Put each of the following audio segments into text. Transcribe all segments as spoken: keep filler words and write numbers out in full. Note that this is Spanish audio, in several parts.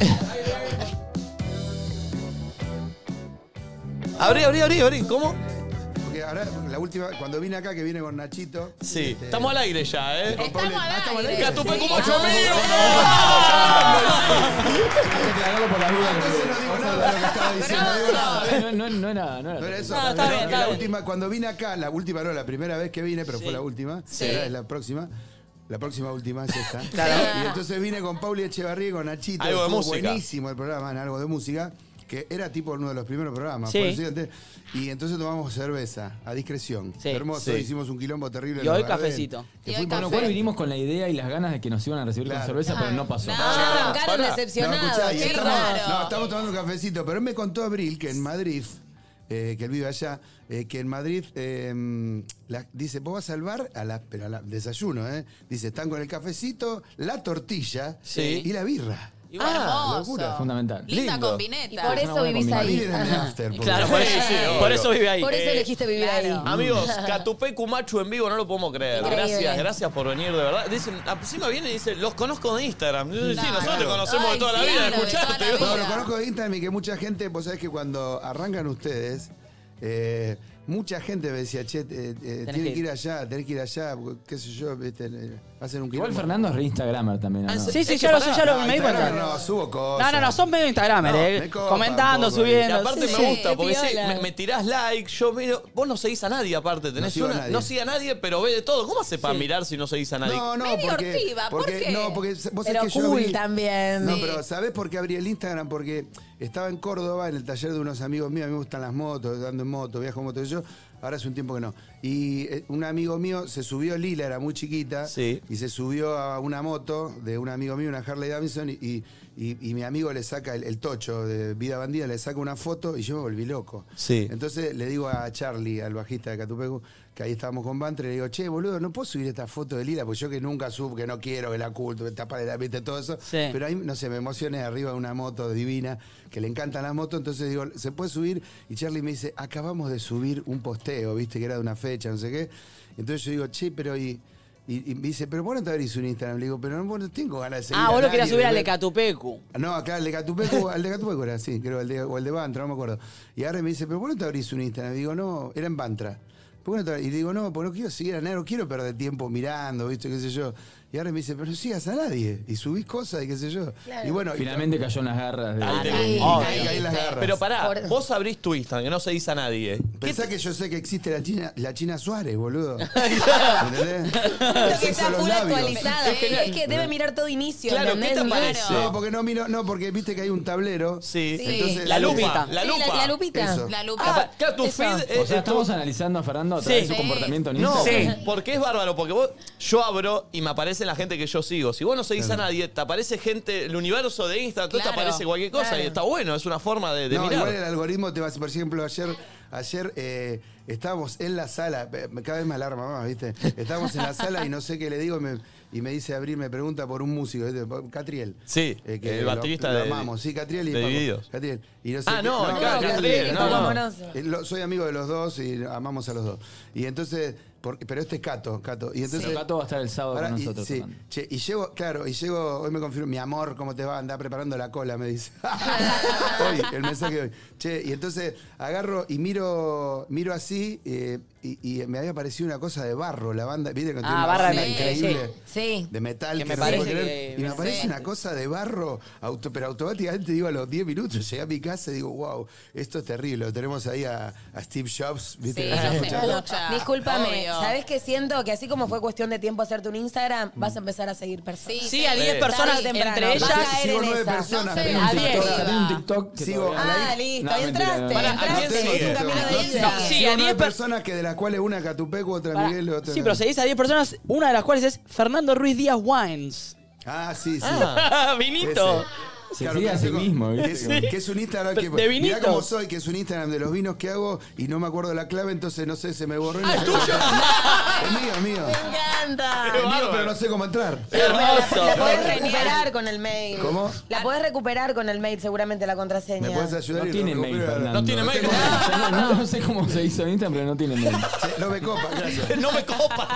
Abrí, abrí, abrí, abrí. ¿Cómo? Porque ahora, la última, cuando vine acá, que viene con Nachito. Sí. Este, Estamos al aire ya, ¿eh? Estamos al aire. ¡Catupecu Sí. Macho amigo! Declararlo por la duda. Entonces no digo nada de lo que estaba diciendo. no digo nada. No, no, no era... No era No era eso. No, está bien, que está la bien. última, cuando vine acá, la última no, la primera vez que vine, pero Sí. fue la última. Sí. Era la próxima. La próxima última es esta. Claro. Y entonces vine con Pauli Echevarría y con Nachito. Algo de Estuvo música. buenísimo el programa, en algo de música. Que era tipo uno de los primeros programas. Sí. por el siguiente. Y entonces tomamos cerveza, a discreción. Sí. Hermoso, Sí. hicimos un quilombo terrible. Y en hoy los Gardel, cafecito. que Y fue hoy por- Con lo café. cual vinimos con la idea y las ganas de que nos iban a recibir Claro. con cerveza, pero no pasó. No. Ya arrancaron pará. No, decepcionados. escuchá, y Qué estamos, raro. no, estamos tomando un cafecito, pero él me contó Abril que en Madrid, eh, que él vive allá, eh, que en Madrid eh, la- dice, vos vas al bar, a la, pero al desayuno, ¿eh? Dice, están con el cafecito, la tortilla Sí. y la birra. Y bueno, Ah, hermoso. locura. Fundamental. Linda Lindo. combineta. Y por eso buena vivís combinación. Madrid ahí. era en el after. porque- Claro, por eso, Sí, sí, por eso vive ahí. Por eso Eh, elegiste vivir claro. ahí. Amigos, Catupecu Machu en vivo, no lo podemos creer. Increíble. Gracias, gracias por venir, de verdad. Dicen, encima viene y dice, los conozco de Instagram. Sí, Claro. nosotros te conocemos de Ay, toda la sí, vida, de claro, de toda escucharte. la ¿no? No, vida. lo conozco de Instagram y que mucha gente, vos sabés que cuando arrancan ustedes, eh, mucha gente me decía, che, eh, eh, tienen que que ir allá, tenés que ir allá, porque, qué sé yo, viste, eh, hacen un Igual quilombo. Fernando es re Instagramer también, ¿o Ah, ¿no? sí. Sí, sí, Es ya que lo sé, pará. ya lo No, me di Instagram cuenta. No, subo cosas. No, no, no, son medio instagramer, No, eh. me copa Comentando, un poco, Y subiendo. aparte sí, me sí. gusta, qué porque sí, piola. me, me tirás like, yo miro. Vos no seguís a nadie aparte, tenés sigo a una. nadie. No sigue a nadie, pero ve de todo. ¿Cómo hace para Sí. mirar si no seguís a nadie? No, no, Medio porque, hortiva, ¿por porque qué? no, porque vos sabés Pero que yo cool abrí- también. No, Sí. pero ¿sabés por qué abrí el Instagram? Porque estaba en Córdoba, en el taller de unos amigos míos, a mí me gustan las motos, ando en moto, viajo en moto y yo, ahora hace un tiempo que no. Y eh, un amigo mío se subió, Lila era muy chiquita, Sí. y se subió a una moto de un amigo mío, una Harley Davidson, y, y, y- y mi amigo le saca el, el tocho de Vida Bandida, le saca una foto y yo me volví loco. Sí. Entonces le digo a Charlie, al bajista de Catupecu, que ahí estábamos con Bantre, le digo, che, boludo, no puedo subir esta foto de Lila, porque yo que nunca subo, que no quiero, que la oculto, que taparle la viste, todo eso. Sí. Pero ahí, no sé, me emocioné arriba de una moto divina, que le encantan las motos, entonces digo, ¿se puede subir? Y Charlie me dice, acabamos de subir un posteo, viste, que era de una fecha, no sé qué. Entonces yo digo, che, pero y... Y, y me dice, pero vos no te abrís un Instagram. Le digo, pero no, vos no tengo ganas de seguir Ah, a vos lo nadie, querías subir de al de ver". Catupecu. No, acá el de Catupecu, el de Catupecu era así, creo, el de, o el de Bantra, no me acuerdo. Y ahora me dice, pero vos no te abrís un Instagram. Y digo, no, era en Bantra. ¿Por qué no te abrís? Y digo, no, porque no quiero seguir a nadie, no quiero perder tiempo mirando, ¿viste? ¿Qué sé yo? Y ahora me dice, pero no sigas a nadie. Y subís cosas y qué sé yo. Claro. Y bueno, y- Finalmente cayó en las garras de... Ahí te- Sí. Oh, ahí caí en las garras. Pero pará, Por- vos abrís tu Instagram, que no seguís a nadie. Pensá que yo sé que existe la China, la China Suárez, boludo. ¿Entendés? Lo que Eso está son los full labios. actualizado. Sí. Es que debe mirar todo inicio. Claro, ¿qué ¿entendés? te Ni- parece? No, porque no miro, no, porque viste que hay un tablero. Sí. Sí. Entonces, La lupita. La Sí, lupa. la, la lupita. Eso. La lupa. Ah, claro, tu eso. feed O es- sea, es tu- estamos analizando a Fernando a través de su Sí. comportamiento en No, Instagram. Sí. porque es bárbaro, porque vos, yo abro y me aparece la gente que yo sigo. Si vos no seguís a nadie, te aparece gente, el universo de Instagram, entonces te Claro, aparece cualquier cosa claro. y está bueno, es una forma de, de No, mirar. igual el algoritmo te va a... Por ejemplo, ayer, ayer eh, estábamos en la sala, eh, cada vez me alarma más, ¿viste? Estábamos en la sala y no sé qué le digo y me, y me dice Abril, me pregunta por un músico, ¿viste? Por Catriel. Sí, Eh, el baterista lo, lo de- amamos, sí, Catriel y de Paco. Divididos. Catriel. Y no sé Ah, qué- no, claro, Catriel, Catriel, eh, no, no. Amoroso. Eh, lo- soy amigo de los dos y amamos a los dos. Y entonces, por- pero este es Cato, Cato. Y entonces, Pero Cato va a estar el sábado Ahora, con y, nosotros. sí, tocando. che, y llego, claro, y llego, hoy me confirmo, mi amor, ¿cómo te va? Anda preparando la cola, me dice. Hoy, el mensaje de hoy. Che, y entonces agarro y miro, miro así, eh, y, y me había parecido una cosa de barro, la banda, ¿viste? Que tiene Ah, una barra de banda metal, increíble. Sí. De metal, Que me no parece puedo creer. que- Y me aparece sí. una cosa de barro, auto, pero automáticamente digo a los diez minutos, llegué a mi casa y digo, wow, esto es terrible. Lo tenemos ahí a, a Steve Jobs, ¿viste? Sí, Que se se escucha. escucha. Discúlpame, Obvio. ¿sabés qué siento? Que así como fue cuestión de tiempo hacerte un Instagram, vas a empezar a seguir personas. Sí, Sí, a diez Sí. personas Tarde o temprano. entre Vas a ellas. caer Sigo en nueve esa. personas. No sé, tengo a un diez. TikTok, Tengo un TikTok que Sigo todavía- a la- Ah, listo, No, ahí mentira, entraste. no. Pará, ¿a quién entraste, es sigue? un camino de No, ida. Sí, sigo a nueve diez per- personas que de las cuales una Catupecu, otra Pará. Miguel, otra... Sí, pero seguís a diez personas, una de las cuales es Fernando Ruiz Díaz Wines. Ah, sí, sí. Vinito. Ese. Se sigue a sí tengo- mismo, que ¿viste? es, que es un Instagram que... De vinito. Mirá cómo soy, que es un Instagram de los vinos que hago y no me acuerdo la clave, entonces no sé, se me borró. y no Ah, sé ¿es tuyo? cómo- Es mío, es mío. Me encanta. encanta. Qué Es mío, bárbaro. pero no sé cómo entrar. Hermoso. La podés recuperar con el mail. ¿Cómo? La podés recuperar con el mail, seguramente, la ¿Me contraseña. puedes ayudar? No y tiene lo mail, recupero? Fernando. No tiene mail. No, no, no sé cómo se hizo en Instagram, pero no tiene mail. Sí, no me copa, gracias. No me copa.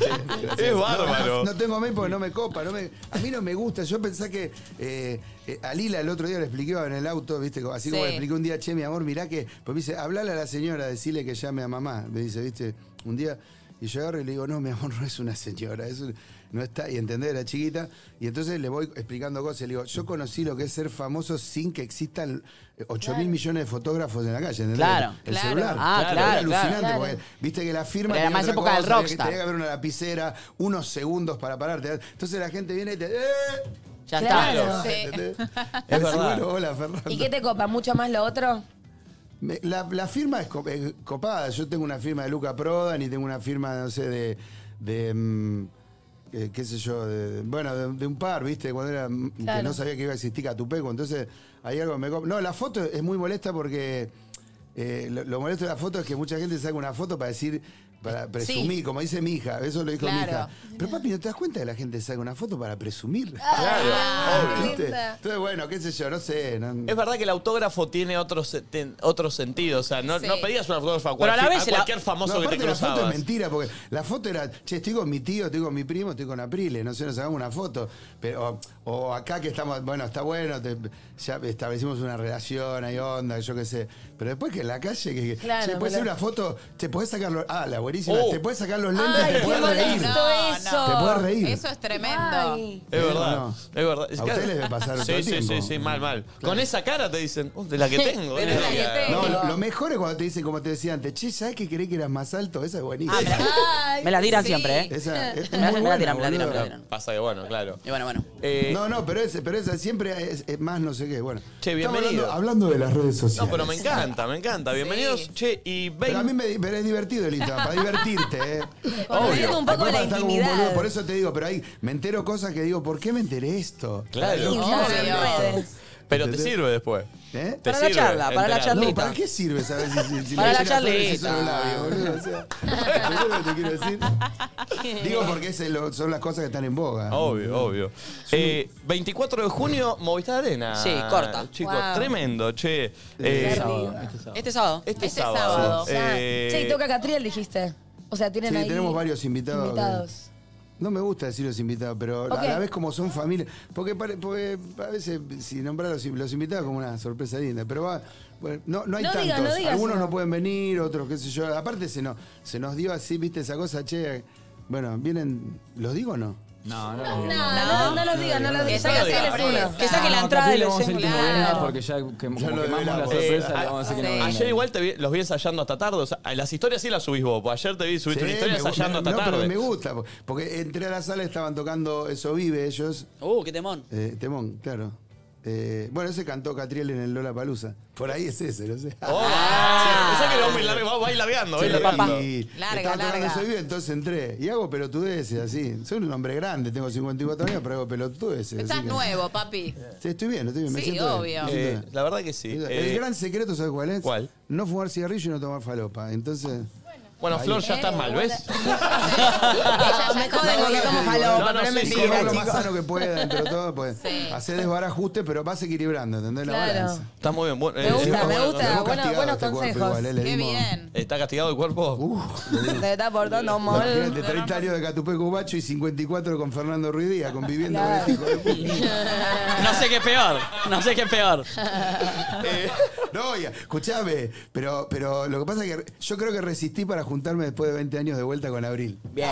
Es bárbaro. No, no tengo mail porque no me copa. No me, a mí no me gusta. Yo pensé que eh, eh, a Lila el otro día le expliqué en el auto, ¿viste? Así como Sí. le expliqué un día, che, mi amor, mirá que. Pues me dice, hablale a la señora, decirle que llame a mamá. Me dice, ¿viste? Un día. Y yo agarro y le digo, no, mi amor, no es una señora, es un- no está, y entendés, era chiquita. Y entonces le voy explicando cosas. Le digo, yo conocí lo que es ser famoso sin que existan ocho mil millones de fotógrafos en la calle, ¿entendés? Claro. El Claro. celular. Ah, Era claro, alucinante, claro. porque viste que la firma. Pero era tenía más otra época del cosa, tenía que- rockstar. Tenía que haber una lapicera, unos segundos para pararte. Entonces la gente viene y te. ¡Eh! Ya Claro. está. Sí. ¿Entendés? Es Y verdad. bueno, hola, Fernando. ¿Y qué te copa? ¿Mucho más lo otro? Me- La, la firma es co- eh, copada. Yo tengo una firma de Luca Prodan y tengo una firma, no sé, de. de mm, eh, qué sé yo, de- bueno, de, de un par, ¿viste? Cuando era. mm, Que Claro. no sabía que iba a existir Catupeco. Entonces, hay algo que me. co- No, la foto es muy molesta porque. eh, lo, lo molesto de la foto es que mucha gente saca una foto para decir. Para presumir, como dice mi hija, eso lo dijo mi Claro. hija. Pero papi, ¿no te das cuenta que la gente saca una foto para presumir? Ah, ¿Viste? linda. Entonces, bueno, qué sé yo, no sé. no- Es verdad que el autógrafo tiene otro, se- ten- otro sentido. O sea, no, Sí. no pedías un autógrafo a, Pero a la cualquier- vez a la- cualquier famoso No, que te aparte la foto es cruzabas. mentira, porque la foto era, che, estoy con mi tío, estoy con mi primo, estoy con Aprile, no sé, nos sacamos una foto. Pero, o, o acá que estamos, bueno, está bueno, te- ya establecimos una relación, hay onda, yo qué sé. Pero después que en la calle, que, que- Claro, che, puedes pero- hacer una foto, te podés sacar los, ah, la buenísima, Oh. te puedes sacar los lentes, Ay, te qué puedes reír. molesto No, eso. no. Te puedes reír. Eso es tremendo. Ay. Es verdad, No. es verdad. Es A ustedes les debe pasar sí, todo el sí, tiempo. sí, sí, mal, mal. Con esa cara te dicen, "Oh, de la que tengo. Pero eh". es la que tengo. No, lo, lo mejor es cuando te dicen, como te decía antes, che, ¿sabes que creí que eras más alto? Esa es buenísima. Ay. Me la tiran Sí. siempre, ¿eh? Esa es, es Me muy la- me la buena, tiran, me la tiran, boludo. me la tiran. Pasa que bueno, claro. Y bueno, bueno. Eh, No, no, pero, ese, pero esa siempre es, es más no sé qué. Bueno, Che, Estamos bienvenido. Hablando, hablando de las redes sociales. no, pero me encanta, me encanta. Bienvenidos. Che, y Pero a mí veinte. me, pero es divertido el Instagram, para divertirte, ¿eh? Conocer un poco Después de la para estar como un intimidad. boludo, por eso te digo, pero ahí me entero cosas que digo, ¿por qué me enteré esto? Claro. Sí, Obvio. ya se puede. Pero te ¿Entendés? sirve después. ¿Eh? Te Para la sirve charla, para la enterarte. charlita. No, ¿para qué sirve saber si, si, si Para la le llenas flores y charlita. son los labios, boludo? O sea, ¿entendés lo que te quiero decir? Digo porque ese lo- son las cosas que están en boga. Obvio, obvio. Eh, veinticuatro de junio, Movistar Arena. Sí, corta. Chicos, Wow. tremendo, che. Eh, Eh, Sábado, Este sábado. este, Este sábado. sábado. eh, Che, y toca Catriel, dijiste. O sea, tienen Sí, ahí tenemos varios invitados. invitados. No me gusta decir los invitados, pero Ok. a la vez como son familia. Porque, pare- porque a veces si nombrar los, los invitados como una sorpresa linda, pero va. Bueno, no, no hay No tantos. digas, no digas Algunos eso. no pueden venir, otros qué sé yo. Aparte se nos, se nos dio así, viste, esa cosa, che. Bueno, vienen. ¿Los digo o no? No, no, No, no. no, no los digas, no los Que digas. sea Sácate sorpresa. uno. Que saque la No, entrada Catriel de le vamos a los decir que no Claro. venga porque ya que, como Ya lo quemamos la develamos. sorpresa, Eh, le vamos a decir que no sí. venga. Ayer igual te vi- los vi ensayando hasta tarde. O sea, las historias sí las subís vos. Porque ayer te vi subiste Sí, una historia me gu- ensayando me- hasta no, pero tarde. me gusta, porque entré a la sala, estaban tocando Eso Vive ellos. Uh, qué temón. Eh, Temón, claro. Eh, bueno, ese cantó Catriel en el Lollapalooza. Por ahí es ese, no sé. Oh, sí, pensé que lo vamos a ir largo, va a ir largando. va a ir Sí, largando. y Larga, estaba tocando larga. Eso Vive, entonces entré. Y hago pelotudeces así. Soy un hombre grande, tengo cincuenta y cuatro años, pero hago pelotudeces. Estás así que- nuevo, papi. Sí, estoy bien, estoy bien. Me Sí, siento bien, obvio. me siento Eh, bien. la verdad que sí. El Eh, gran secreto, ¿sabes cuál es? ¿Cuál? No fumar cigarrillo y no tomar falopa. Entonces. bueno, Flor, ya estás mal, ¿ves? Ella me joden con que como falopa, No, no, pero es sí, sí, mentira, Comer lo más chicos. sano que pueda, entre todo, pues. Sí. Hacer desbarajuste, pero vas equilibrando, ¿entendés? La Claro. balanza. Está muy bien. Bueno, Me eh, gusta, sí, me bueno, gusta. Tenemos Bueno, castigado buenos este cuerpo consejos. igual, ¿eh? Le Qué dimos- bien. ¿Está castigado el cuerpo? Uh, le dimos- Te está portando mal. Imagínate, treinta años de Catupeco Bacho y cincuenta y cuatro con Fernando Ruiz Díaz, conviviendo con este hijo de puta. No sé qué es peor. No sé qué es peor. Eh, no, oiga, escuchame, pero, pero lo que pasa es que yo creo que resistí para juntarme después de veinte años de vuelta con Abril. Bien.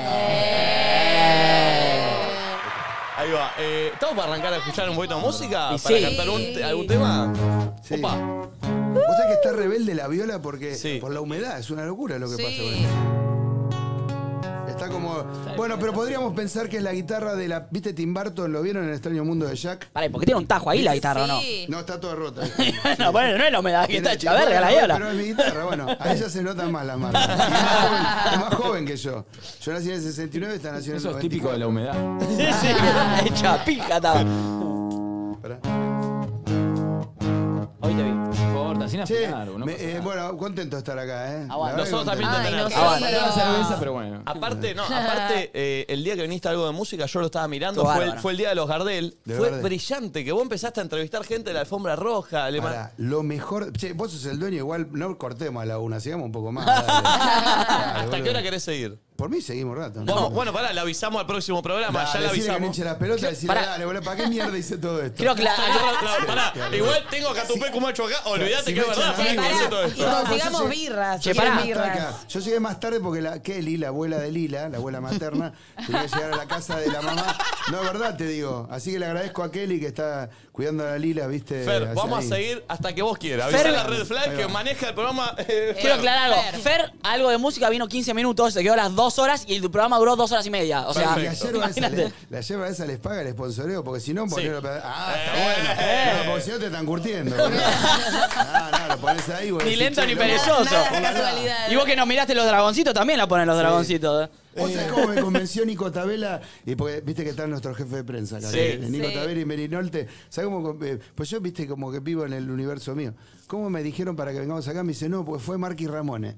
Ahí va. Eh, ¿Estamos para arrancar a escuchar un poquito de música? Y ¿Para sí. cantar un- algún tema? Sí. Opa. Vos sabés que está rebelde la viola porque Sí. por la humedad, es una locura lo que pasa con Sí. eso. Está como. Bueno, pero podríamos pensar que es la guitarra de la. ¿Viste Tim Burton? ¿Lo vieron en el extraño mundo de Jack? Pará, ¿por qué tiene un tajo ahí la guitarra o no? Sí. No, está toda rota. No, bueno, no es la humedad que está hecha verga la Bueno, viola. Pero es mi guitarra, bueno, a ella se notan más las marcas. Y es más joven, es más joven que yo. Yo nací en el sesenta y nueve, esta nació en el Eso es noventa y típico de la cuatro. humedad. Sí, sí. Hecha pija estaba. Pará. Hoy te vi. Corta, sin Che, afinar, no me- pasa eh, nada. bueno, contento de estar acá, ¿eh? Aguante. La verdad que Nosotros también contento. de Ay, tenerte. no sé. Aguante. Era cerveza, pero bueno. Aparte, no, aparte, eh, el día que viniste a algo de música, yo lo estaba mirando, Estuvo fue el, bárbaro. fue el día de los Gardel. De fue Gardel. brillante, que vos empezaste a entrevistar gente de la alfombra roja. le ma- Pará, lo mejor. Che, vos sos el dueño, igual no cortemos a la una, sigamos un poco más. dale. Dale, ¿Hasta qué boludo. hora querés seguir? Por mí seguimos un rato. Vamos, bueno, pará, le avisamos al próximo programa, Dale, ya le decile que no avisamos. hinche las pelotas, decirle, Pará. dale, boludo, ¿para qué mierda hice todo esto? Creo que la. Pará, igual tengo a Catupé como hecho acá, olvídate si que me es verdad, echan a mí, Felipe, Pará, hice todo y esto. consigamos Yo sé- birras. Che, si quieren pará. birras. Acá. Yo llegué más tarde porque la Kelly, la abuela de Lila, la abuela materna, tenía que llegar a la casa de la mamá. No, es verdad, te digo. Así que le agradezco a Kelly que está cuidando a la Lila, ¿viste? Fer, Así vamos ahí. a seguir hasta que vos quieras. Fer- Avisá a la Red Flag Ahí que va. maneja el programa. eh, Quiero Fer. aclarar algo. Fer. Fer, algo de música, vino quince minutos, se quedó las dos horas y el programa duró dos horas y media. O sea, Y la yerba, esa, imagínate. le- la yerba esa les paga el sponsoreo, porque si no, Sí. ponelo para- Ah, está Eh, bueno. eh. No, porque si no te están curtiendo. boludo. No, no, lo pones ahí, güey. Ni lento ni loco. perezoso. Nada de casualidad. Y vos que nos miraste los dragoncitos, también la ponen los dragoncitos. ¿Vos sabés cómo me convenció Nico Tabela? Y porque viste que está nuestro jefe de prensa acá. Sí. eh, Nico Sí. Tabela y Merinolte. ¿Sabés cómo? eh, Pues yo, viste, como que vivo en el universo mío. ¿Cómo me dijeron para que vengamos acá? Me dice, no, pues fue Marky Ramones.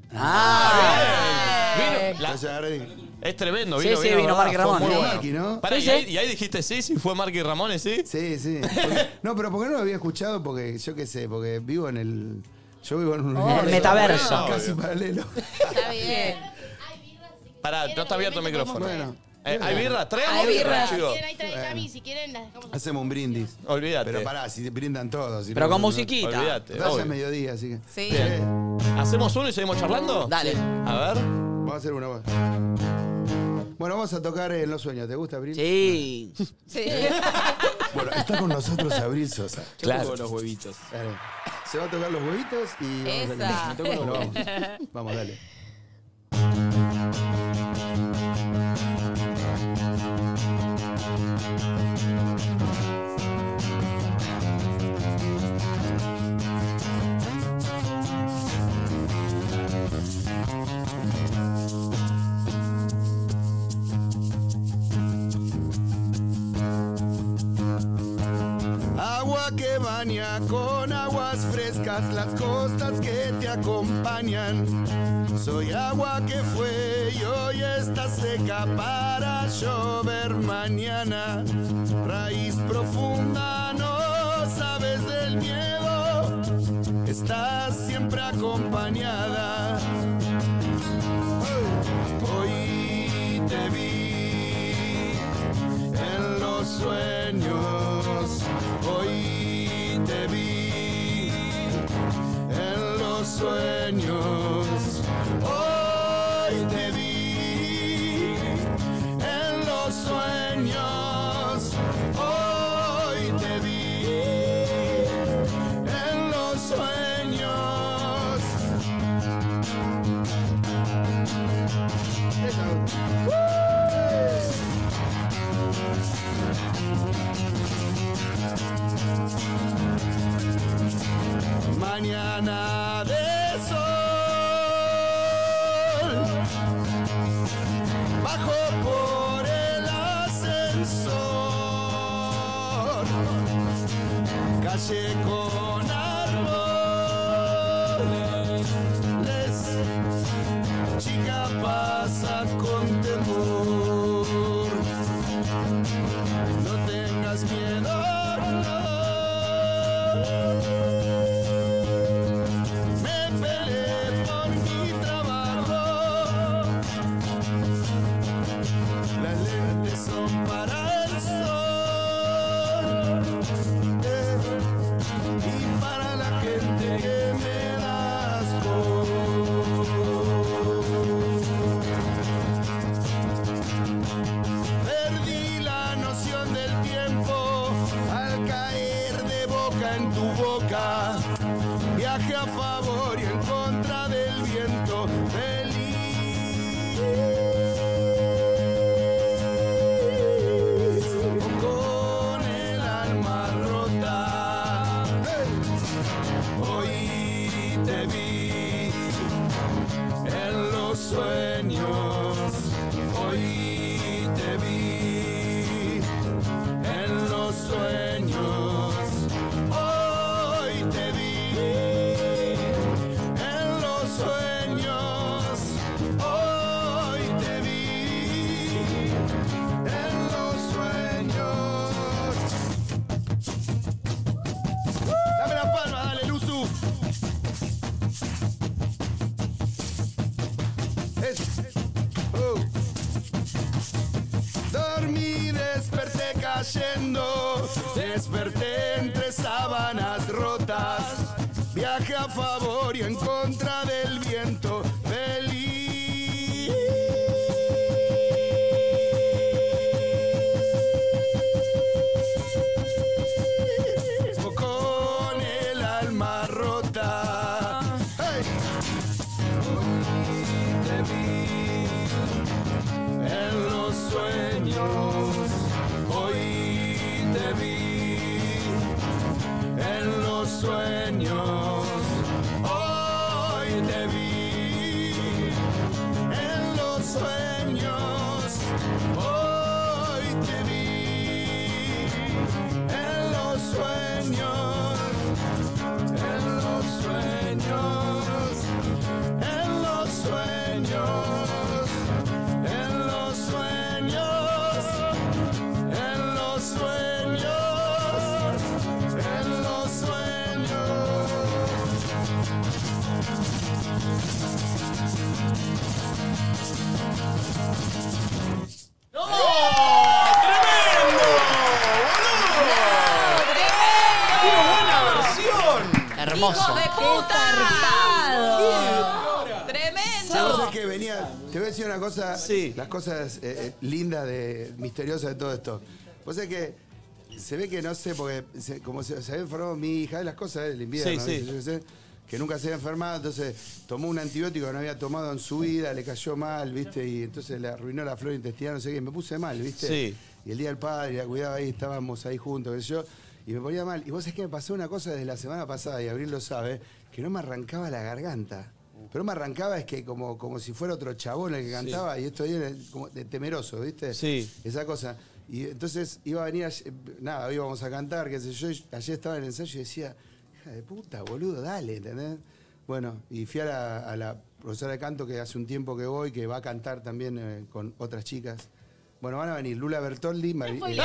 Ah, Vino- la- Entonces agarré- es tremendo, Sí, vino, sí, vino, vino ¿verdad? Marky Fue Ramones. muy Fue bueno. Marky, ¿no? Pará, Sí, y, ahí, sí. y ahí dijiste sí, sí fue Marky Ramones, ¿sí? Sí, sí. Porque- no, pero porque no lo había escuchado, porque yo qué sé, porque vivo en el. Yo vivo en un En el metaverso. casi paralelo. Está bien. Pará, no está abierto el micrófono. Bueno. Eh, ¿Hay birra? Traemos Hay birra, birra. Si chicos. quieren, ahí trae Cami, si quieren, las dejamos. Hacemos un brindis. Olvídate. Pero pará, si brindan todos. si pero no, con no- musiquita. Olvídate. Ya es obvio. mediodía, así que. Sí. Eh, ¿Hacemos uno y seguimos charlando? Dale. A ver. Vamos a hacer una voz. Bueno, vamos a tocar En los sueños. ¿Te gusta, Abril? Sí. Sí. Bueno, está con nosotros Abril Sosa. Yo toco los huevitos. Dale. Se va a tocar los huevitos y vamos a Esa. Me toco los huevos. Vamos, dale. Agua que baña con aguas frescas las costas que te acompañan. Soy agua que fue y hoy está seca para llover mañana. Raíz profunda, no sabes del miedo, estás siempre acompañada. Hoy te vi en los sueños, hoy te vi en los sueños, hoy te vi en los sueños, hoy te vi en los sueños. Mañana de sol, bajo por el ascensor, calle con árboles, chica pasa con temor, no tengas miedo, no. Me peleé por mi trabajo. Las lentes son para el sol eh, y para la gente que me das Perdí la noción del tiempo al caer de boca en tu boca. Viaje a favor y en contra del viento, feliz o con el alma rota. Hoy te vi en los sueños, hoy te vi en los sueños, hoy te vi cayendo, desperté entre sábanas rotas, viaje a favor y en contra del viento, feliz. Con el alma rota. Hey. Te vi en los sueños, hoy te vi en los sueños, hoy te vi en los sueños, hoy te vi en los sueños, en los sueños, en los sueños, en los sueños, en los sueños, en los sueños. ¡No! ¡Tremendo! ¡Boludo! ¡Qué buena versión! Hermoso. ¡Hijo de puta! ¡Tremendo! ¿Sabes qué venía? Te voy a decir una cosa, Sí. las cosas eh, eh, lindas, de, misteriosas de todo esto. Vos sabés que se ve que no sé, porque se- como se, se había enfermado mi hija, de las cosas del invierno, Sí, sí. ¿viste? Yo qué sé, que nunca se había enfermado, entonces tomó un antibiótico que no había tomado en su vida, le cayó mal, ¿viste? Y entonces le arruinó la flora intestinal, no sé qué, me puse mal, ¿viste? Sí. Y el día del padre, la cuidaba ahí, estábamos ahí juntos, qué sé yo, y me ponía mal. Y vos sabés que me pasó una cosa desde la semana pasada, y Abril lo sabe, que no me arrancaba la garganta. Pero no me arrancaba es que como, como si fuera otro chabón el que cantaba, y esto era como de temeroso, ¿viste? Sí. Esa cosa. Y entonces iba a venir, ayer- nada, íbamos a cantar, qué sé yo, y ayer estaba en el ensayo y decía, hija de puta, boludo, dale, ¿entendés? Bueno, y fui a la, a la profesora de canto que hace un tiempo que voy, que va a cantar también eh, con otras chicas. Bueno, van a venir Lula Bertoldi, Mari- eh,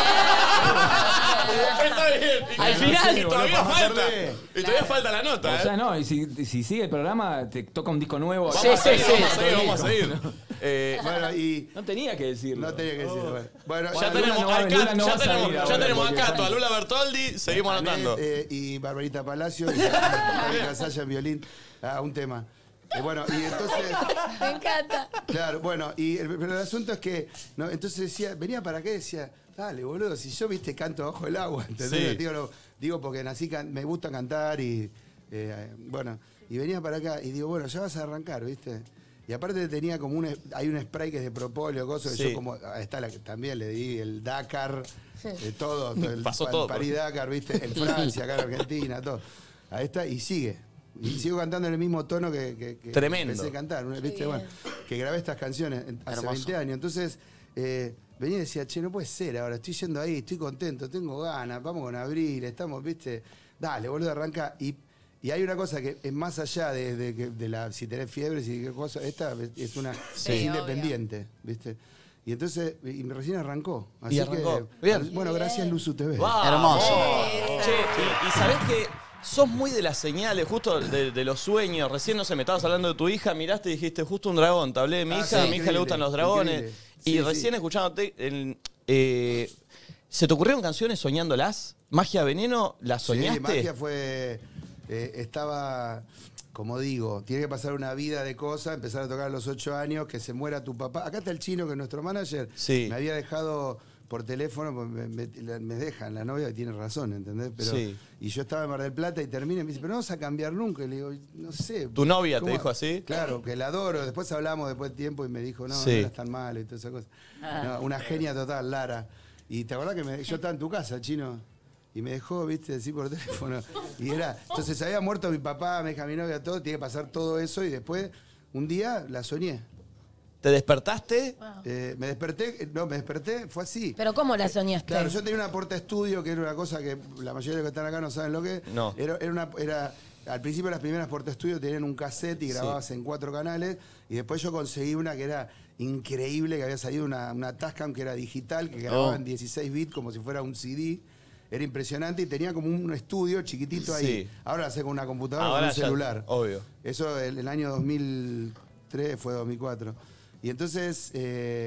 Está bien. Al final, Y todavía boludo, falta. acordé. Y todavía falta la nota, O ¿eh? sea, no, y si, si sigue el programa, te toca un disco nuevo. Sí, Vamos a sí, seguir, sí. vamos a seguir, vamos a seguir. Eh, bueno, y No tenía que decirlo. no tenía que decirlo. Bueno, bueno, ya bueno, tenemos, no va- al Cat- Lula no ya va a tenemos, salir ya ahora, tenemos a porque Cato, a sale. Lula Bertoldi, seguimos Anet, anotando. eh, y Barbarita Palacio y Mónica Saya en violín. Ah, un tema. Eh, bueno, y entonces, Me encanta. claro, bueno, y el, pero el asunto es que, no, entonces decía, venía para acá y decía, dale, boludo, si yo, viste, canto bajo el agua, ¿entendés? Sí. Digo, lo- digo porque nací, can- me gusta cantar y, eh, bueno, y venía para acá y digo, bueno, ya vas a arrancar, ¿viste? Y aparte tenía como un, hay un spray que es de propóleo, cosas, que Sí. yo como, ah, está la que también le di, el Dakar, eh, todo, todo, el, Pasó pa- todo, París Dakar, ¿viste? En Francia, acá en Argentina, todo. Ahí está, y sigue. Y sigo cantando en el mismo tono que, que, que Tremendo. empecé a cantar, ¿viste? Bueno, que grabé estas canciones en- hace Hermoso. veinte años. Entonces, eh, venía y decía, che, no puede ser ahora, estoy yendo ahí, estoy contento, tengo ganas, vamos con Abril, estamos, ¿viste? Dale, boludo, arranca. Y, y hay una cosa que es más allá de, de, que- de la, si tenés fiebre, si qué cosa, esta es una Sí, es obvio. independiente, ¿viste? Y entonces, y recién arrancó. Así Y arrancó. que, Bien. bueno, gracias Luzu T V. Vamos. Hermoso. Che, y, y sabés que sos muy de las señales, justo de, de los sueños. Recién, no sé, me estabas hablando de tu hija, miraste y dijiste justo un dragón. Te hablé de mi Ah, hija, sí, a mi hija increíble, le gustan los dragones. increíble. Y Sí, recién sí. escuchándote, el- eh, ¿se te ocurrieron canciones soñándolas? ¿Magia Veneno? ¿Las soñaste? Sí, Magia fue. eh, estaba. Como digo, tiene que pasar una vida de cosas, empezar a tocar a los ocho años, que se muera tu papá. Acá está el chino, que es nuestro manager. Sí. Me había dejado por teléfono, pues me, me- la- me dejan la novia y tiene razón, ¿entendés? Pero, Sí. Y yo estaba en Mar del Plata y termina y me dice, pero no vas a cambiar nunca. Y le digo, no sé. ¿Tu novia te ¿cómo? dijo así? Claro, que la adoro. Después hablamos después de tiempo y me dijo, no, Sí. no eras tan malo y toda esa cosa. No, una genia total, Lara. Y te acordás que me- yo estaba en tu casa, chino. Y me dejó, viste, decir por teléfono. Y era, entonces se había muerto mi papá, mi hija, mi novia, todo, tiene que pasar todo eso y después, un día la soñé. ¿Te despertaste? Eh, me desperté, no, me desperté, fue así. Pero ¿cómo la soñaste? Claro, yo tenía una porta estudio, que era una cosa que la mayoría de los que están acá no saben lo que es. No. Era, era una, era, al principio las primeras porta estudio tenían un cassette y Sí. grababas en cuatro canales. Y después yo conseguí una que era increíble, que había salido una, una Tascam que era digital, que grababa Oh. en dieciséis bits como si fuera un C D. Era impresionante y tenía como un estudio chiquitito ahí. Sí. Ahora lo hace con una computadora o Ahora con un ya- celular. obvio. Eso el, el año dos mil tres fue dos mil cuatro. Y entonces, eh,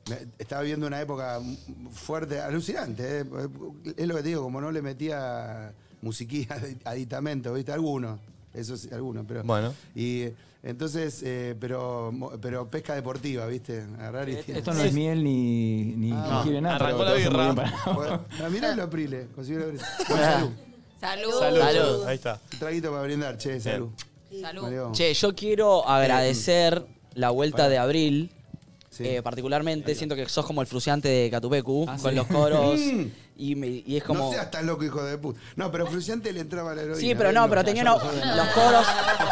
me- estaba viendo una época fuerte, alucinante. ¿eh? Es lo que te digo, como no le metía musiquilla, aditamento, ¿viste? Algunos, eso sí, algunos, pero. Bueno. Y entonces, eh, pero, pero pesca deportiva, ¿viste? Agarrar y. Esto no es miel ni, ni Ah, jengibre, nada. arrancó pero la todo eso birra. muy bien para- Bueno, ah, mirá lo Aprile, consiguió la Aprile. Bueno, salud. Salud. Salud. Salud. Ahí está. Un traguito para brindar, che, salud. Salud. Mario. Che, yo quiero agradecer la vuelta de Abril. Sí. Eh, particularmente siento que sos como el fruciante de Catupecu Ah, con sí. los coros Mm. y, me- y es como No seas tan loco, hijo de puta. No, pero Fruciante le entraba la heroína. sí, pero no, ¿ves? pero tenía uno- los coros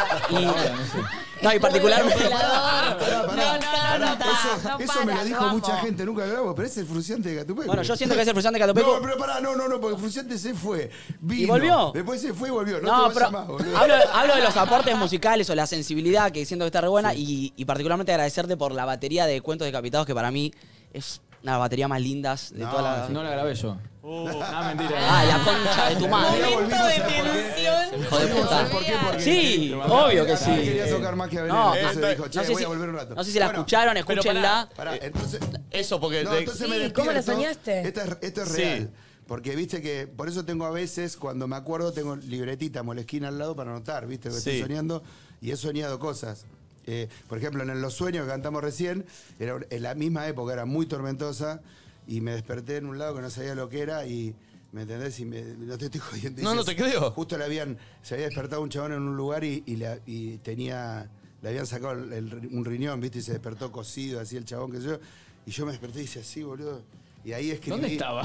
y no y particularmente Pará, pará, No, no, pará, no, eso no, eso para, me lo dijo no mucha vamos. gente, nunca lo grabo, pero es el Fruciante de Catupecu. bueno, yo siento que es el fruciante de Catupecu. No, pero pará, no, no, no, porque Fruciante se fue. Vino, ¿Y volvió? Después se fue y volvió. No, No, te pero vayas más, boludo. hablo, hablo de los aportes musicales o la sensibilidad que siento que está re buena y, y particularmente agradecerte por la batería de Cuentos Decapitados que para mí es una batería más lindas de No, toda la... No la grabé yo. Uh. No, mentira. Ah, la concha de tu madre. Momento de tensión. Hijo de puta. ¿Sabes por qué? Porque Sí, obvio que Ah, sí. quería tocar más que Avenida, No, entonces no, dijo, che, No sé, voy si, a volver un rato. no sé si la Bueno, escucharon, pero escúchenla. Pará, entonces... Eso, porque. No, de- entonces Sí, me ¿cómo lo despierto. soñaste? Esto es, esto es Sí. real. Porque viste que, por eso tengo a veces, cuando me acuerdo, tengo libretita, molesquina al lado para anotar, viste, que Sí. estoy soñando y he soñado cosas. Eh, por ejemplo, en Los Sueños que cantamos recién, era en la misma época, era muy tormentosa y me desperté en un lado que no sabía lo que era y, ¿me entendés? Y me- no te estoy jodiendo. Y No, no se- te creo. Justo le habían, se había despertado un chabón en un lugar y, y le- y tenía, le habían sacado el- el- un riñón, viste, y se despertó cosido, así el chabón, que yo. Y yo me desperté y hice así, boludo. Y ahí escribí. ¿Dónde estaba?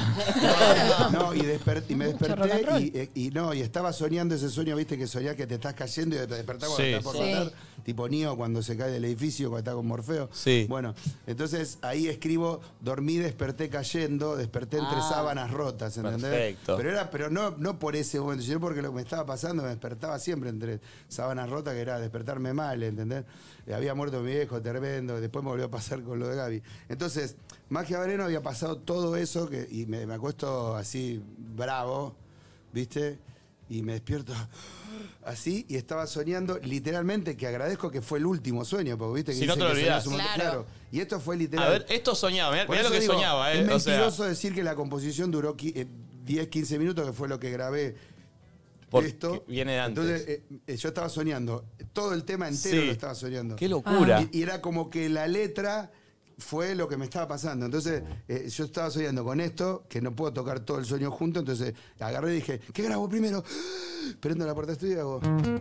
No, y, desper- y me rock and desperté roll. y, eh, y no, y estaba soñando ese sueño, viste, que soñás que te estás cayendo y te despertás cuando Sí. estás por Sí. matar, tipo Neo cuando se cae del edificio, cuando está con Morfeo. Sí. Bueno, entonces ahí escribo, dormí, desperté cayendo, desperté entre Ah. sábanas rotas, ¿entendés? Perfecto. Pero era, pero no, no por ese momento, sino porque lo que me estaba pasando me despertaba siempre entre sábanas rotas, que era despertarme mal, ¿entendés? Eh, Había muerto mi viejo, tremendo, después me volvió a pasar con lo de Gaby. Entonces, Magia Bareno había pasado todo eso que, y me, me acuesto así bravo, ¿viste? Y me despierto así y estaba soñando literalmente, que agradezco que fue el último sueño, porque viste que Si no dice te lo que soñás olvidás. un montón. Claro. Y esto fue literal. A ver, esto soñaba. Mirá, Por mirá lo eso que digo, soñaba, ¿eh? Es O sea, mentiroso decir que la composición duró qui- eh, diez, quince minutos, que fue lo que grabé. Porque esto. viene de antes. Entonces, eh, eh, yo estaba soñando. Todo el tema entero Sí. lo estaba soñando. qué locura. Y, y era como que la letra fue lo que me estaba pasando. Entonces, eh, yo estaba soñando con esto, que no puedo tocar todo el sueño junto. Entonces, agarré y dije, ¿qué grabo primero? Prendo la puerta de estudio y hago.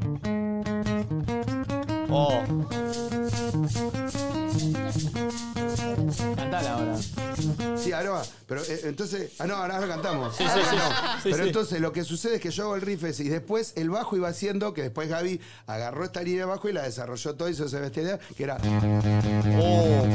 Oh. Cantala ahora. Sí, ahora va. Pero eh, entonces. Ah, no, ahora lo cantamos. Sí, sí, sí. No, Sí, pero sí. entonces lo que sucede es que yo hago el riff ese y después el bajo iba haciendo, que después Gaby agarró esta línea de bajo y la desarrolló todo y hizo esa bestialidad, que era. Oh.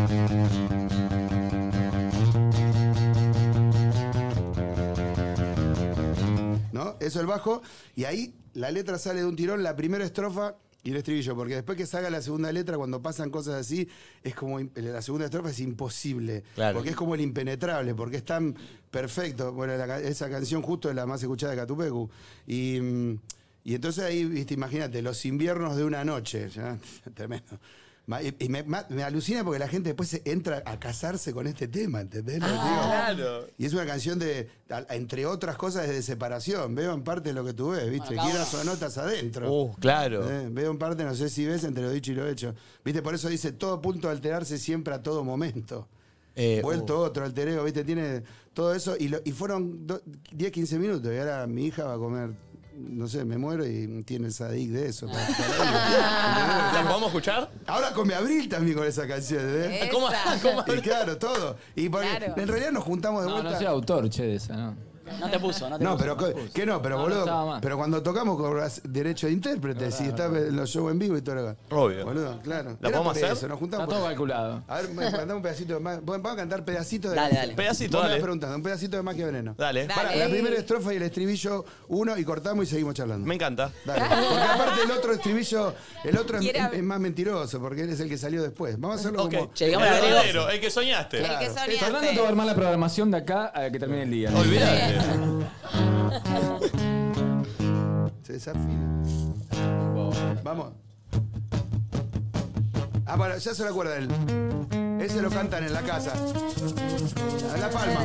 ¿No? Eso el bajo. Y ahí la letra sale de un tirón, la primera estrofa y el estribillo. Porque después que salga la segunda letra, cuando pasan cosas así, es como. im- La segunda estrofa es imposible. Claro. Porque es como el impenetrable, porque es tan perfecto. Bueno, la ca- esa canción justo es la más escuchada de Catupecu. Y. mm, Y entonces ahí, viste, imagínate, los inviernos de una noche, ¿ya? Tremendo. Ma- Y y me, ma- me alucina porque la gente después se entra a casarse con este tema, ¿entendés? Lo que digo. Claro. Y es una canción de, a- entre otras cosas, de separación. Veo en parte lo que tú ves, ¿viste? Bueno, cada Quieras uno. o notas adentro. Uh, claro. Eh, veo en parte, no sé si ves, entre lo dicho y lo hecho. ¿Viste? Por eso dice, todo punto de alterarse siempre a todo momento. Eh, Vuelto otro altereo, ¿viste? Tiene todo eso. Y, lo- y fueron do- diez, quince minutos. Y ahora mi hija va a comer, no sé, me muero y tiene el sadic de eso. para- para- ¿La podemos escuchar? Ahora come Abril también con esa canción, ¿eh? Esa. ¿Cómo, cómo Y claro, todo. Y porque Claro. en realidad nos juntamos de No, vuelta. no soy autor, che, de esa, ¿no? No te puso, no te No, puso. pero co- que no, pero No, no boludo, estaba mal. pero cuando tocamos cobras derecho de intérprete, si está en los shows en vivo y todo lo que. Obvio. Boludo, claro. ¿La Era podemos por hacer? eso, nos Está juntamos. todo por- calculado. A ver, me mandame un pedacito más. Vamos a cantar pedacitos de. Dale, dale. Pedacito, Vos me dale. vas preguntando, un pedacito de Magia Veneno. Dale. Dale. Para, la primera estrofa y el estribillo, uno, y cortamos y seguimos charlando. Me encanta. Dale. Porque aparte el otro estribillo, el otro es, Quiere- es- es más mentiroso, porque él es el que salió después. Vamos a hacerlo Ok. como. Che, El digamos, le agrego- verdadero, el que soñaste. El que Claro. Fernando te va a soñaste. armar la programación de acá a que termine el día. ¿no? Olvídate. Se desafina. Vamos. Ah, bueno, ya se lo acuerda él. Ese lo cantan en la casa. A la palma.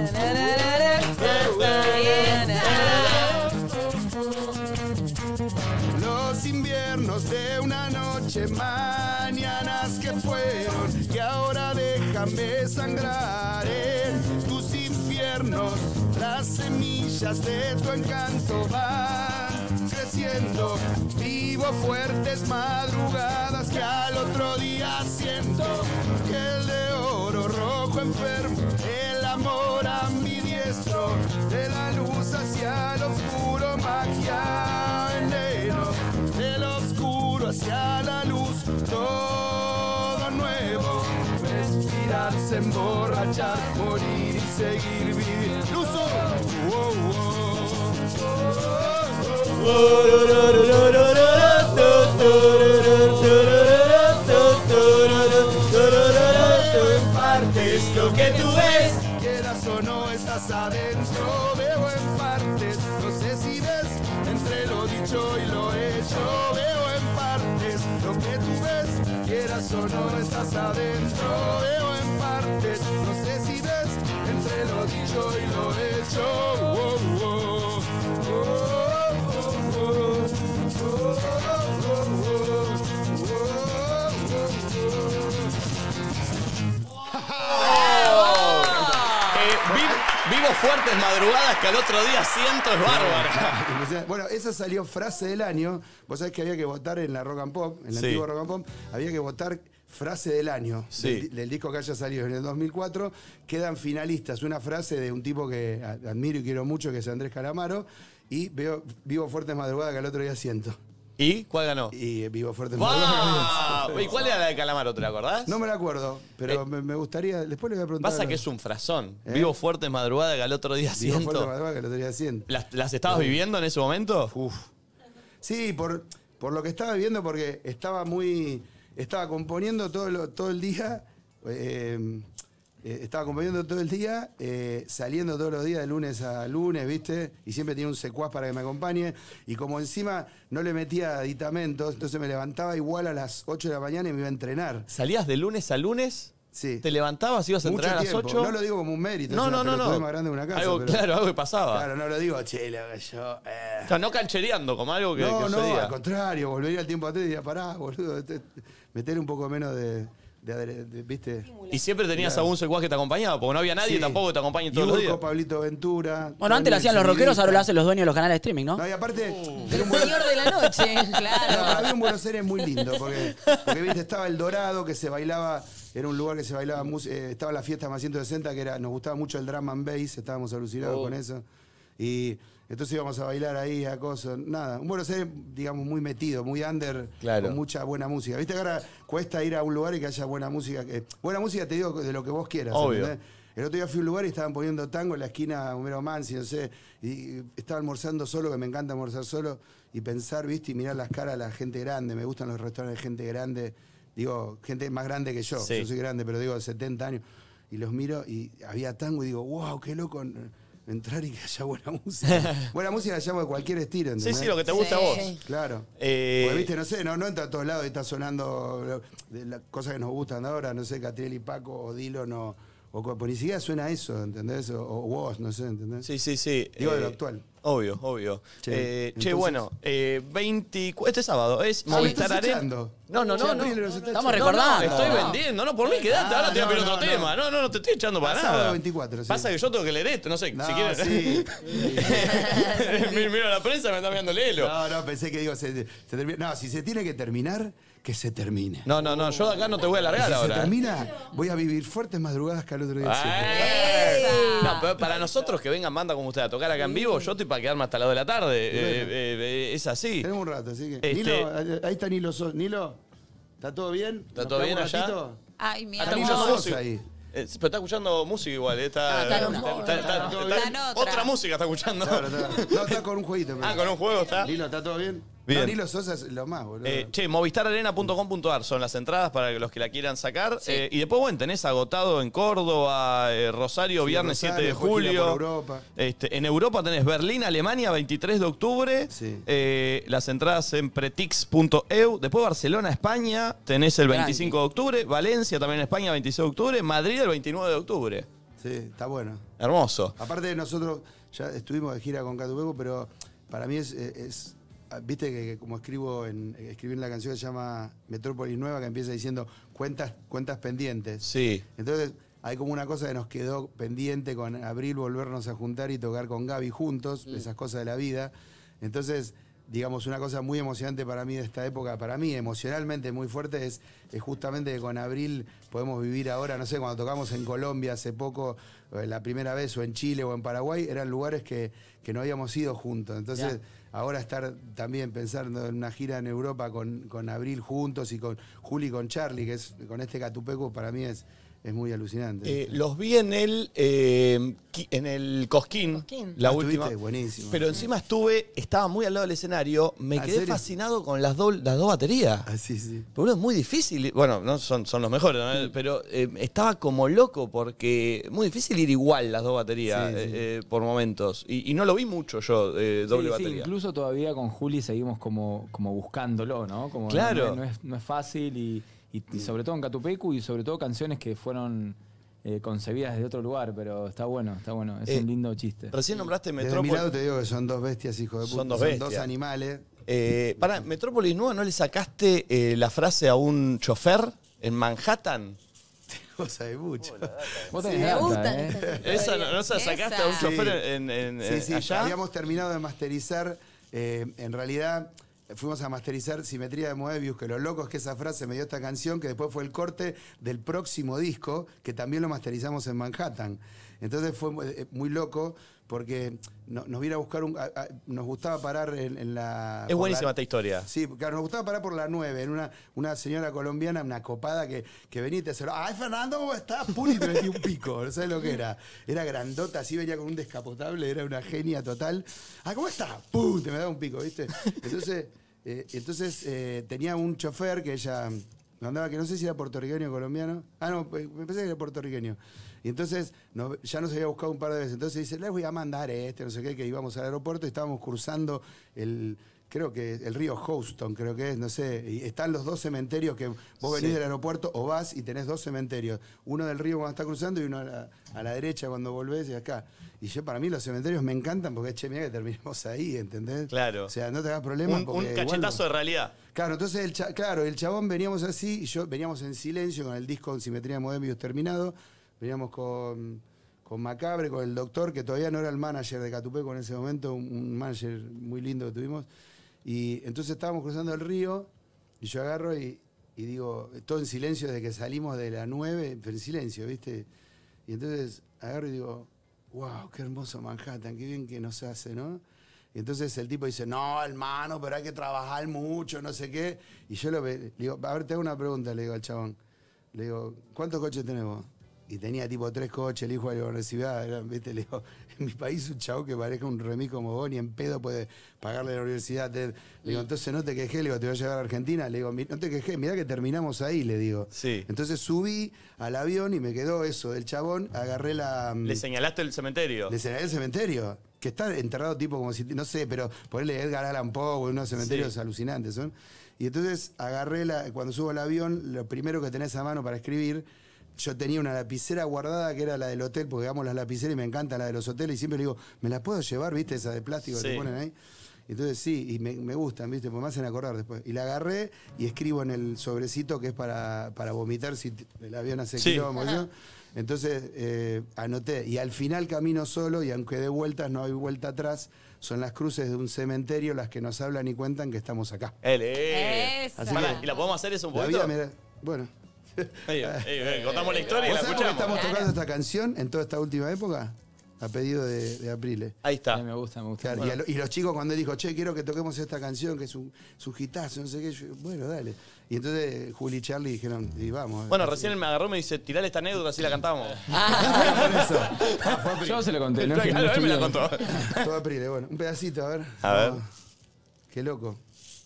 Los inviernos de una noche, mañanas que fueron, que ahora déjame sangrar en tus infiernos. Las semillas de tu encanto van creciendo. Vivo fuertes madrugadas que al otro día siento que el de oro rojo enfermo, el amor ambidiestro, de la luz hacia el oscuro, magia veneno, del oscuro hacia la luz, todo nuevo. Respirarse, emborrachar, morir y seguir viviendo. ¡Luzo! ¡Wow, en partes lo que tú ves, quieras o no estás adentro, veo en partes, no sé si ves, entre lo dicho y lo hecho, veo en partes lo que tú ves, quieras o no estás adentro, veo en partes, no sé si ves, entre lo dicho y lo hecho. Oh, oh, oh, Vivo fuertes madrugadas que al otro día siento es bárbara. Bueno, esa salió frase del año. Vos sabés que había que votar en la Rock and Pop, en el Sí. antiguo Rock and Pop, había que votar frase del año. Sí. Del, del disco que haya salido en el dos mil cuatro. Quedan finalistas una frase de un tipo que admiro y quiero mucho, que es Andrés Calamaro, y veo Vivo fuertes madrugadas que al otro día siento. ¿Y cuál ganó? Y Vivo fuertes ¡Wow! madrugadas. ¿Y cuál era la de Calamaro? ¿Te la acordás? No me la acuerdo, pero Eh, me, me gustaría. Después le voy a preguntar. Pasa que es un frazón. ¿Eh? Vivo fuertes madrugadas que al otro día Vivo fuertes siento. madrugadas que al otro día siento. ¿Las, las estabas viviendo en ese momento? Uf. Sí, por, por lo que estaba viendo, porque estaba muy. Estaba componiendo todo, lo- todo el día. eh, eh, estaba componiendo todo el día, eh, saliendo todos los días de lunes a lunes, ¿viste? Y siempre tenía un secuaz para que me acompañe. Y como encima no le metía aditamentos, entonces me levantaba igual a las ocho de la mañana y me iba a entrenar. ¿Salías de lunes a lunes? Sí. ¿Te levantabas, ibas a Mucho entrenar a las tiempo. ocho? No lo digo como un mérito, No, es una no, no, pelotudez no. más grande de una casa. Algo, pero- claro, algo que pasaba. Claro, no lo digo, che, lo hago yo. eh. O sea, no canchereando, como algo que, No, que no, sucedía. al contrario, volvería al tiempo atrás y diría, pará, boludo, te- meter un poco menos de, de adre- de- ¿viste? Y siempre tenías Claro. algún secuaz que te acompañaba, porque no había nadie Sí. tampoco que te acompañe todos los Yurko, días. Pablito Ventura. Bueno, antes lo hacían los rockeros, ahora lo hacen los dueños de los canales de streaming, ¿no? No, y aparte, Uh. era un El buen- señor de la noche, No, para claro. mí un Buenos Aires muy lindo, porque, porque viste, estaba El Dorado, que se bailaba, era un lugar que se bailaba, mus- eh, estaba la fiesta más ciento sesenta, que era, nos gustaba mucho el drum and bass, estábamos alucinados Oh. con eso. Y entonces íbamos a bailar ahí, a cosas, nada. Un Buenos Aires, digamos, muy metido, muy under, Claro. con mucha buena música. Viste que ahora cuesta ir a un lugar y que haya buena música. Que, buena música te digo de lo que vos quieras. Obvio. ¿entendés? El otro día fui a un lugar y estaban poniendo tango en la esquina Homero Mansi, no sé, y estaba almorzando solo, que me encanta almorzar solo, y pensar, viste, y mirar las caras a la gente grande. Me gustan los restaurantes de gente grande, digo, gente más grande que yo. Sí. Yo soy grande, pero digo, de setenta años. Y los miro y había tango y digo, wow, qué loco entrar y que haya buena música. Buena música la llamo de cualquier estilo, Sí, ¿entendés? sí, lo que te gusta a vos. Sí. Claro. Eh, Porque, viste, no sé, no, no entra a todos lados y está sonando de las cosas que nos gustan ahora, no sé, Catriel y Paco o Dillon o, o co- pues ni siquiera suena eso, ¿entendés? O, o vos, no sé, ¿entendés? Sí, sí, sí. Digo de Eh, lo actual. Obvio, obvio. Che, Eh, che, entonces- bueno, eh, veinte, este sábado es Ah, ¿me Movistar estás Arena. echando? No, no, Che, no, no. April nos está Estamos echando. recordando. Estoy No. vendiendo, no, por mí quedate, ahora te voy a Ah, pedir no, otro no, tema. No, no, no te estoy echando para Ah, nada. sábado veinticuatro, sí. Pasa que yo tengo que leer esto, no sé, No, si quieres. sí. Mira, mira la prensa, me está mirando el hilo. No, no, pensé que digo, se, se termina. No, si se tiene que terminar, que se termine. No, no, no, yo de acá no te voy a Y largar si ahora. se ¿eh? termina, voy a vivir fuertes madrugadas que al otro día. siempre. ¡Eh! No, pero para nosotros que vengan banda como usted a tocar acá en vivo, yo estoy para quedarme hasta las dos de la tarde. bueno. Eh, eh, eh, es así. Tenemos un rato, así que. Este- Nilo, ahí está Nilo. Sos- Nilo, ¿está todo bien? ¿Está ¿Nos todo bien quedamos un allá? ratito? Ay, mi Ah, Está está amor. Nilo escuchando Sos música. ahí. Eh, pero está escuchando música igual, eh, está, Ah, está en una. está- está- está- ¿Todo está- bien? Está en otra. otra música está escuchando. Claro, está- no, está con un jueguito. pero- Ah, con un juego está. Nilo, ¿está todo bien? Bien. Danilo Sosa es lo más, boludo. Eh, che, movistar arena punto com punto ar son las entradas para los que la quieran sacar. Sí. Eh, y después, bueno, tenés agotado en Córdoba, eh, Rosario, Sí, viernes Rosario, siete de después gira julio. por Europa. Este, en Europa tenés Berlín, Alemania, veintitrés de octubre. Sí. Eh, las entradas en pretix punto e u. Después Barcelona, España, tenés el veinticinco de octubre. Valencia también en España, veintiséis de octubre. Madrid el veintinueve de octubre. Sí, está bueno. Hermoso. Aparte de nosotros, ya estuvimos de gira con Catupecu, pero para mí es, es viste que, que como escribo en, escribí en la canción que se llama Metrópolis Nueva, que empieza diciendo cuentas, cuentas pendientes. Sí. Entonces hay como una cosa que nos quedó pendiente con Abril, volvernos a juntar y tocar con Gaby juntos, mm. esas cosas de la vida. Entonces, digamos, una cosa muy emocionante para mí de esta época, para mí emocionalmente muy fuerte, es, es justamente que con Abril podemos vivir ahora, no sé, cuando tocamos en Colombia hace poco, la primera vez, o en Chile o en Paraguay, eran lugares que, que no habíamos ido juntos. Entonces, yeah. ahora estar también pensando en una gira en Europa con, con Abril juntos y con Juli y con Charlie, que es con este Catupecu, para mí es... Es muy alucinante. Eh, los vi en el eh, en el Cosquín, Cosquín. la Ah, última. estuviste, buenísimo. Pero encima estuve, estaba muy al lado del escenario, me ¿Ah, quedé serio? fascinado con las, do, las dos baterías. Ah, sí, sí. Pero es muy difícil, bueno, no son, son los mejores, ¿no? Pero eh, estaba como loco porque es muy difícil ir igual las dos baterías Sí, sí. eh, eh, por momentos. Y, y no lo vi mucho yo, eh, doble Sí, sí, batería. incluso todavía con Juli seguimos como, como buscándolo, ¿no? Como Claro. No, no es, no es fácil y, y, y sobre todo en Catupecu y sobre todo canciones que fueron eh, concebidas desde otro lugar, pero está bueno, está bueno. Es Eh, un lindo chiste. Recién nombraste Desde mi Metrópolis. lado te digo que son dos bestias, hijo de puta. Son dos bestias. animales. Eh, para, Metrópolis Nueva, ¿no le sacaste eh, la frase a un chofer en Manhattan? Cosa de mucho. Vos Sí, tenés me data, gustan ¿eh? estas Esa, historias. ¿no, no se la sacaste a un Esa. chofer Sí. en, en- Sí, en- sí, allá? habíamos terminado de masterizar. eh, en realidad, fuimos a masterizar Simetría de Moebius, que lo loco es que esa frase me dio esta canción, que después fue el corte del próximo disco, que también lo masterizamos en Manhattan. Entonces fue muy, eh, muy loco, porque no- nos vino a buscar un... a- a- nos gustaba parar en, en la... Es por buenísima la- esta historia. Sí, claro, nos gustaba parar por la nueve, en una, una señora colombiana, una copada que, que venía y te decía, ¡ay, Fernando, cómo estás! ¡Pum! Y te metí un pico, no sabes lo que era. Era grandota, así venía con un descapotable, era una genia total. ¡Ah, cómo estás! ¡Pum! Te me daba un pico, ¿viste? Entonces, eh, entonces eh, tenía un chofer que ella andaba, que no sé si era puertorriqueño o colombiano. Ah, no, me pensé que era puertorriqueño. Y entonces no- ya nos había buscado un par de veces. Entonces dice, les voy a mandar este, no sé qué, que íbamos al aeropuerto y estábamos cruzando el, creo que el río Houston, creo que es, no sé. Y están los dos cementerios que vos venís Sí. del aeropuerto o vas y tenés dos cementerios. Uno del río cuando estás cruzando y uno a la, a la derecha cuando volvés y acá. Y yo, para mí, los cementerios me encantan porque, che, mira que terminamos ahí, ¿entendés? Claro. O sea, no te hagas problemas. Un, un porque igual cachetazo no- de realidad. Claro, entonces, el cha- claro, el chabón veníamos así y yo veníamos en silencio con el disco en Simetría de Moebius terminado. Veníamos con, con Macabre, con el doctor, que todavía no era el manager de Catupecu en ese momento, un, un manager muy lindo que tuvimos. Y entonces estábamos cruzando el río y yo agarro y, y digo, todo en silencio desde que salimos de la nueve, pero en silencio, ¿viste? Y entonces agarro y digo, wow, qué hermoso Manhattan, qué bien que nos hace, ¿no? Y entonces el tipo dice, no, hermano, pero hay que trabajar mucho, no sé qué. Y yo lo ve, le digo, a ver, te hago una pregunta, le digo al chabón. Le digo, ¿cuántos coches tenemos? Y tenía tipo tres coches, el hijo de la universidad, era, ¿viste? Le digo, en mi país un chavo que parezca un remí como vos, ni en pedo puede pagarle la universidad. Te- le digo, entonces no te quejé, le digo, te voy a llevar a Argentina. Le digo, "Mi- no te quejé, mirá que terminamos ahí, le digo. Sí. Entonces subí al avión y me quedó eso del chabón, agarré la... ¿Le señalaste el cementerio? Le señalé el cementerio, que está enterrado tipo como si, no sé, pero ponerle Edgar Allan Poe, unos cementerios Sí. alucinantes son. Y entonces agarré, la, cuando subo al avión, lo primero que tenés a mano para escribir, yo tenía una lapicera guardada que era la del hotel, porque amo las lapiceras y me encanta la de los hoteles, y siempre le digo, ¿me las puedo llevar, viste, esa de plástico que Sí. te ponen ahí? Entonces sí, y me, me gustan, viste, porque me hacen acordar después. Y la agarré y escribo en el sobrecito que es para, para vomitar si t- el avión hace Sí. quilombo, ¿yo? Entonces eh, anoté, y al final camino solo, y aunque de vueltas no hay vuelta atrás, son las cruces de un cementerio las que nos hablan y cuentan que estamos acá. Ele. Esa. Así Pará, que- ¿y la podemos hacer eso un La poquito? vida, mira, bueno. Ahí, ahí, ahí, contamos la historia y la ¿Vos sabés por qué escuchamos. estamos tocando esta canción en toda esta última época? A pedido de, de Aprile. Ahí A está. mí me gusta, me gusta. Claro, y, a lo- y los chicos cuando él dijo, che, quiero que toquemos esta canción, que es un, es un hitazo, no sé qué, yo, bueno, dale. Y entonces Juli y Charlie dijeron, y vamos. Bueno, recién él me agarró y me dice, tirale esta anécdota, así la cantamos. Por eso. Ah, fue Aprile. Yo se lo conté, ¿no? Claro, Que no él me la estuve- contó. Todo Aprile, bueno, un pedacito, a ver. A ver. Qué loco.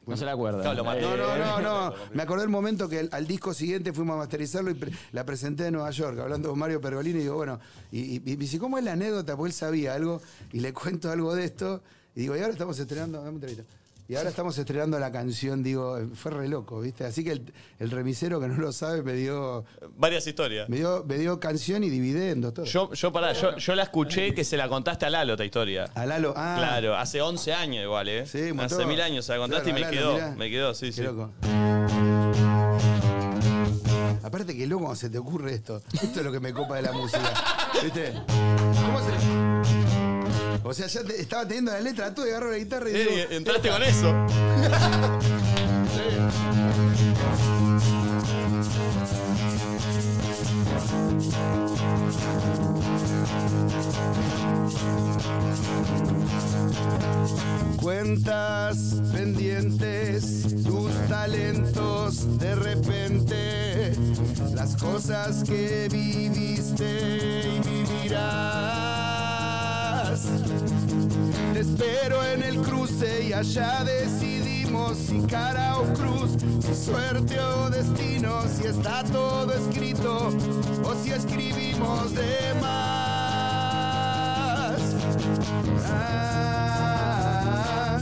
No se la acuerda. Claro, lo mató. No, no, no, no. Me acordé el momento que el- al disco siguiente fuimos a masterizarlo y pre- la presenté en Nueva York, hablando con Mario Pergolini, y digo, bueno, y, y, y me dice, ¿cómo es la anécdota? Porque él sabía algo, y le cuento algo de esto, y digo, y ahora estamos estrenando, dame un trabito. Y ahora estamos estrenando la canción, digo, fue re loco, ¿viste? Así que el, el remisero que no lo sabe me dio, Varias historias. me dio, me dio canción y dividendos, todo. Yo, yo, pará, yo, yo la escuché que se la contaste a Lalo, esta historia. A Lalo, ah. Claro, hace once años igual, ¿eh? Sí, un hace montón. mil años se la contaste Claro, y me Lalo, quedó, mirá. me quedó, sí, Qué sí. loco. Aparte que loco cuando se te ocurre esto. Esto es lo que me copa de la música. ¿Viste? ¿Cómo se...? O sea, ya te- estaba teniendo la letra, todo y agarro la guitarra y digo... Eh, entraste con eso. Cuentas pendientes, tus talentos de repente, las cosas que viviste y vivirás. Te espero en el cruce y allá decidimos si cara o cruz, si suerte o destino, si está todo escrito o si escribimos de más. Ah,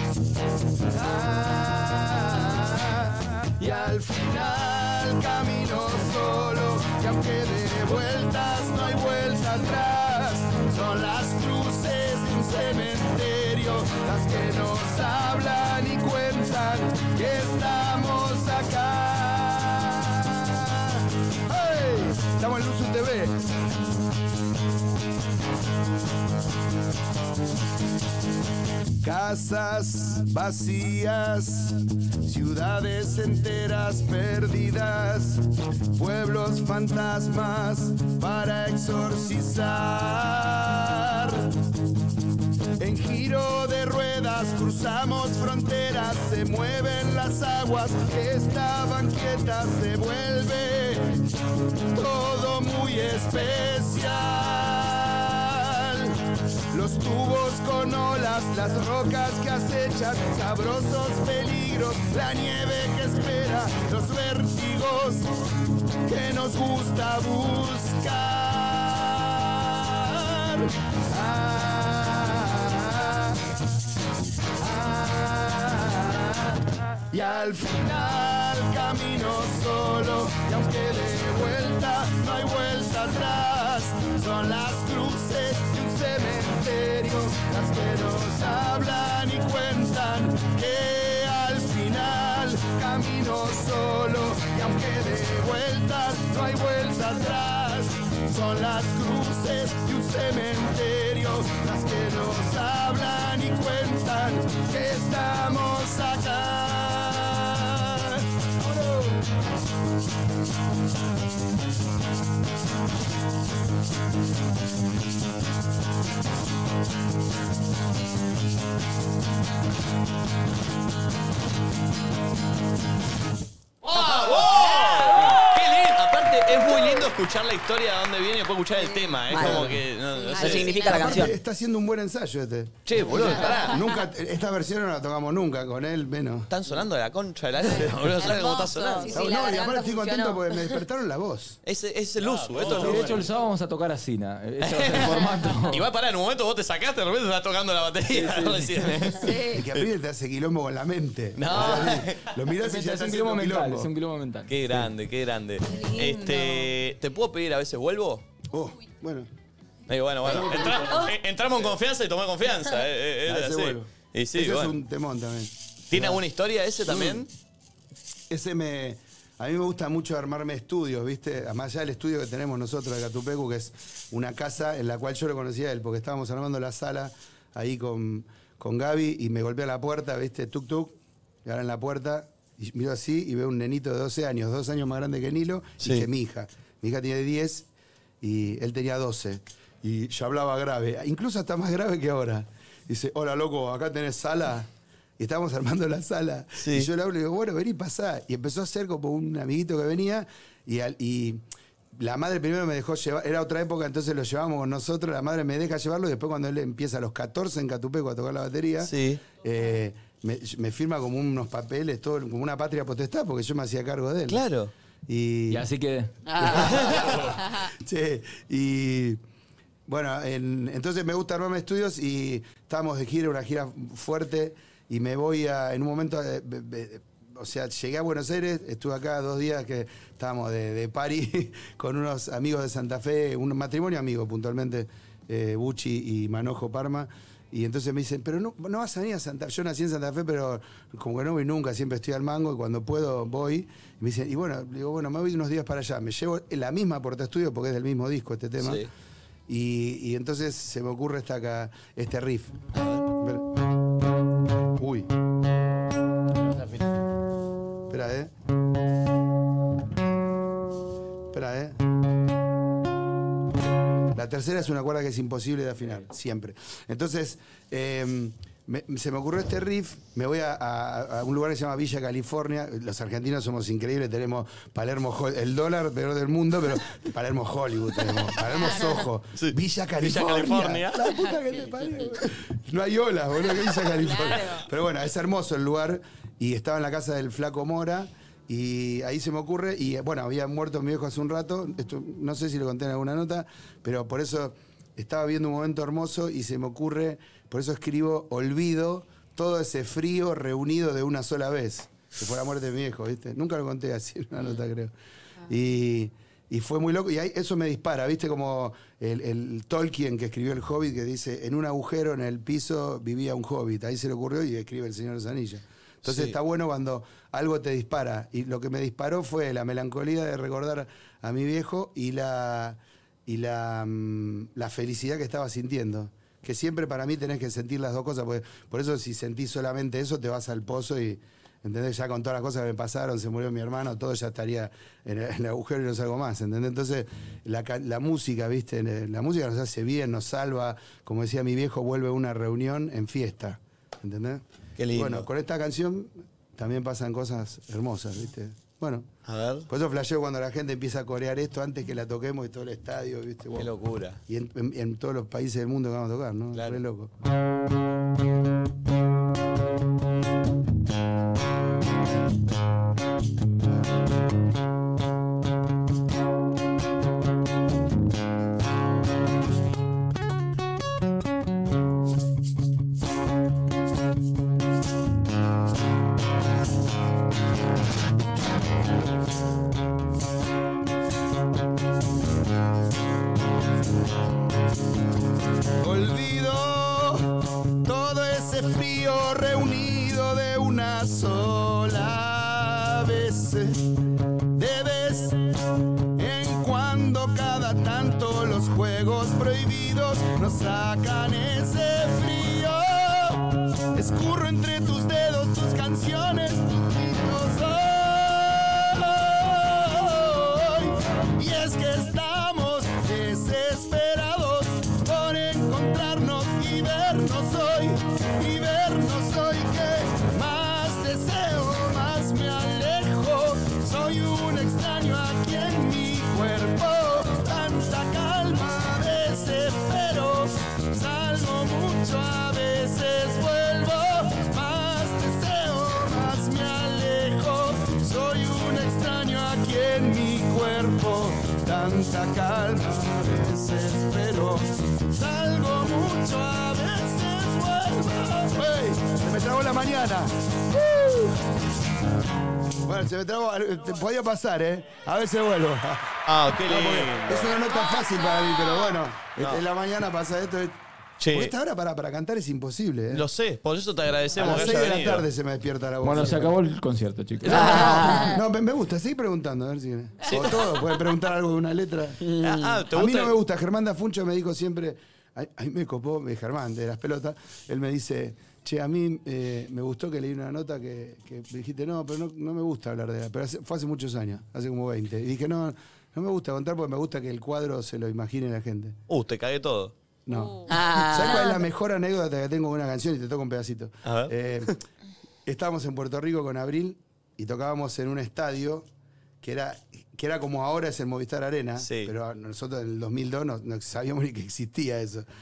ah, y al final camino solo, y aunque de vueltas no hay vuelta atrás, son las cruces de un cementerio las que nos hablan y cuentan que estamos acá. ¡Hey! Estamos en Luzu T V. Casas vacías, ciudades enteras perdidas, pueblos fantasmas para exorcizar. En giro de ruedas cruzamos fronteras, se mueven las aguas que estaban quietas, se vuelve todo muy especial. Los tubos con olas, las rocas que acechan, sabrosos peligros, la nieve que espera, los vértigos que nos gusta buscar. Ah, ah, y al final camino solo, y aunque de vuelta no hay vuelta atrás, son las cruces de un cementerio las que nos hablan y cuentan que al final camino solo, y aunque de vueltas no hay vuelta atrás, son las cruces de un cementerio las que nos hablan y cuentan que estamos acá. ¡Qué lindo! Aparte, es muy lindo escuchar la historia de dónde viene y después escuchar el tema. Es Mal. como que. No, no Eso sé. significa la Aparte, canción. está haciendo un buen ensayo este. Che, boludo, pará. Nunca, esta versión no la tocamos nunca, con él menos. Están sonando de la concha de la lora, boludo. ¿Sabes cómo está Hermoso. sonando? Sí, No, la no, y garganta aparte estoy contento funcionó. porque me despertaron la voz. Es, es el uso, esto es Sí, lo de hecho, el bueno. sábado vamos a tocar a Sina. Ese va a ser el formato. Igual pará, en un momento vos te sacaste, de repente estás tocando la batería recién. Y que apriete te hace quilombo con la mente. No. Lo mirás y ya Es está un quilombo haciendo mental, quilombo. es un quilombo mental. Qué grande, qué grande. Este, ¿te puedo pedir a veces vuelvo? Oh, bueno. Eh, bueno, bueno. Entra- eh, entramos en confianza y tomé confianza. Eh, eh, A era ese así. vuelvo. Y sí, Ese bueno. es un temón también. ¿Tiene alguna historia ese también? Ese me... A mí me gusta mucho armarme estudios, ¿viste? Más allá del estudio que tenemos nosotros de Catupecu, que es una casa en la cual yo lo conocía a él, porque estábamos armando la sala ahí con, con Gaby y me golpea la puerta, ¿viste? Tuk tuk, y ahora en la puerta, y miro así y veo un nenito de doce años, dos años más grande que Nilo, Sí. y que mi hija. Mi hija tiene diez y él tenía doce. Y ya hablaba grave, incluso hasta más grave que ahora. Dice, hola loco, acá tenés sala. Y estábamos armando la sala. Sí. Y yo le hablo y digo, bueno, vení, pasá. Y empezó a hacer como un amiguito que venía. Y, al- y la madre primero me dejó llevar. Era otra época, entonces lo llevamos con nosotros. La madre me deja llevarlo. Y después, cuando él empieza a los catorce en Catupecu a tocar la batería, Sí. eh, me, me firma como unos papeles, todo, como una patria potestad, porque yo me hacía cargo de él. Claro. Y, Y así que. sí, y bueno, en- entonces me gusta armarme estudios y estábamos de gira, una gira fuerte, y me voy a, en un momento, eh, be- be- o sea, llegué a Buenos Aires, estuve acá dos días que estábamos de, de party con unos amigos de Santa Fe, un matrimonio amigo puntualmente, eh, Bucci y Manojo Parma. Y entonces me dicen, pero no, no vas a venir a Santa Fe. Yo nací en Santa Fe, pero como que no voy nunca, siempre estoy al mango y cuando puedo voy. Y me dicen, y bueno, digo, bueno, me voy unos días para allá. Me llevo la misma portaestudio porque es del mismo disco este tema. Sí. Y, y entonces se me ocurre esta, ca- este riff. Ver. Uy. Espera, ¿eh? Espera, ¿eh? La tercera es una cuerda que es imposible de afinar, siempre. Entonces, eh, me- se me ocurrió este riff, me voy a, a- a un lugar que se llama Villa California. Los argentinos somos increíbles, tenemos Palermo, Hol- el dólar peor del mundo, pero Palermo Hollywood tenemos, Palermo Soho, Sí. Villa California. California. La puta que te parió. No hay olas, boludo, que Villa California. Claro. Pero bueno, es hermoso el lugar y estaba en la casa del Flaco Mora. Y ahí se me ocurre, y bueno, había muerto mi viejo hace un rato, esto no sé si lo conté en alguna nota, pero por eso estaba viendo un momento hermoso y se me ocurre, por eso escribo Olvido, todo ese frío reunido de una sola vez, que fue la muerte de mi viejo, ¿viste? Nunca lo conté así en una nota, creo. Y, y fue muy loco, y ahí eso me dispara, ¿viste? Como el, el Tolkien que escribió El Hobbit, que dice, en un agujero en el piso vivía un hobbit, ahí se le ocurrió y escribe El Señor de los Anillos. Entonces Sí. está bueno cuando algo te dispara. Y lo que me disparó fue la melancolía de recordar a mi viejo y la, y la, mm, la felicidad que estaba sintiendo. Que siempre para mí tenés que sentir las dos cosas. Porque, por eso si sentís solamente eso, te vas al pozo y, ¿entendés? Ya con todas las cosas que me pasaron, se murió mi hermano, todo ya estaría en el, en el agujero y no salgo más, ¿entendés? Entonces, la, ca- la música, ¿viste? La música nos hace bien, nos salva. Como decía mi viejo, vuelve una reunión en fiesta, ¿entendés? Qué lindo. Bueno, con esta canción también pasan cosas hermosas, ¿viste? Bueno, A ver. por eso flasheo cuando la gente empieza a corear esto antes que la toquemos y todo el estadio, ¿viste? Qué Wow. locura. Y en, en- en todos los países del mundo que vamos a tocar, ¿no? Claro. Re loco. Olvido todo ese frío reunido de una sola vez. De vez en cuando, cada tanto, los juegos prohibidos nos sacan ese frío. Escurro entre tus dedos tus canciones, tus gritos hoy. Y es que estamos desesperados por encontrarnos y vernos hoy, y vernos hoy. Que más deseo, más me alejo. Soy un extraño aquí en mi cuerpo. Tanta calma, desespero. Salgo mucho, a veces vuelvo. Más deseo, más me alejo. Soy un extraño aquí en mi cuerpo. Tanta calma, a veces espero. Salgo mucho, a veces vuelvo. ¡Ey! Se me trabó la mañana. ¡Uh! Bueno, se me trabó. Te podía pasar, ¿eh? A veces vuelvo. Ah, qué No, lindo. porque es una nota fácil para mí, pero bueno, No. en la mañana pasa esto. Che. Porque esta hora para, para cantar es imposible, ¿eh? Lo sé, por eso te A agradecemos las que seis haya de la venido. tarde se me despierta la voz. Bueno, se acabó el concierto, chicos. No, me, me gusta, seguí preguntando, a ver si querés. O todo, puedes preguntar algo de una letra. Ah, ah, ¿te A mí gusta? no me gusta. Germán Dafuncho me dijo siempre, a, a mí me copó, me Germán, de las pelotas, él me dice, che, a mí eh, me gustó que leí una nota que, que me dijiste, no, pero no, no me gusta hablar de la... Pero hace- fue hace muchos años, hace como veinte. Y dije, no, no me gusta contar porque me gusta que el cuadro se lo imagine la gente. Uh, te cagué todo. No. Ah. ¿Sabes cuál es la mejor anécdota que tengo con una canción? Y te toco un pedacito. A ver. Eh, estábamos en Puerto Rico con Abril y tocábamos en un estadio que era, que era como ahora es el Movistar Arena, Sí. pero nosotros en el dos mil dos no, no sabíamos ni que existía eso.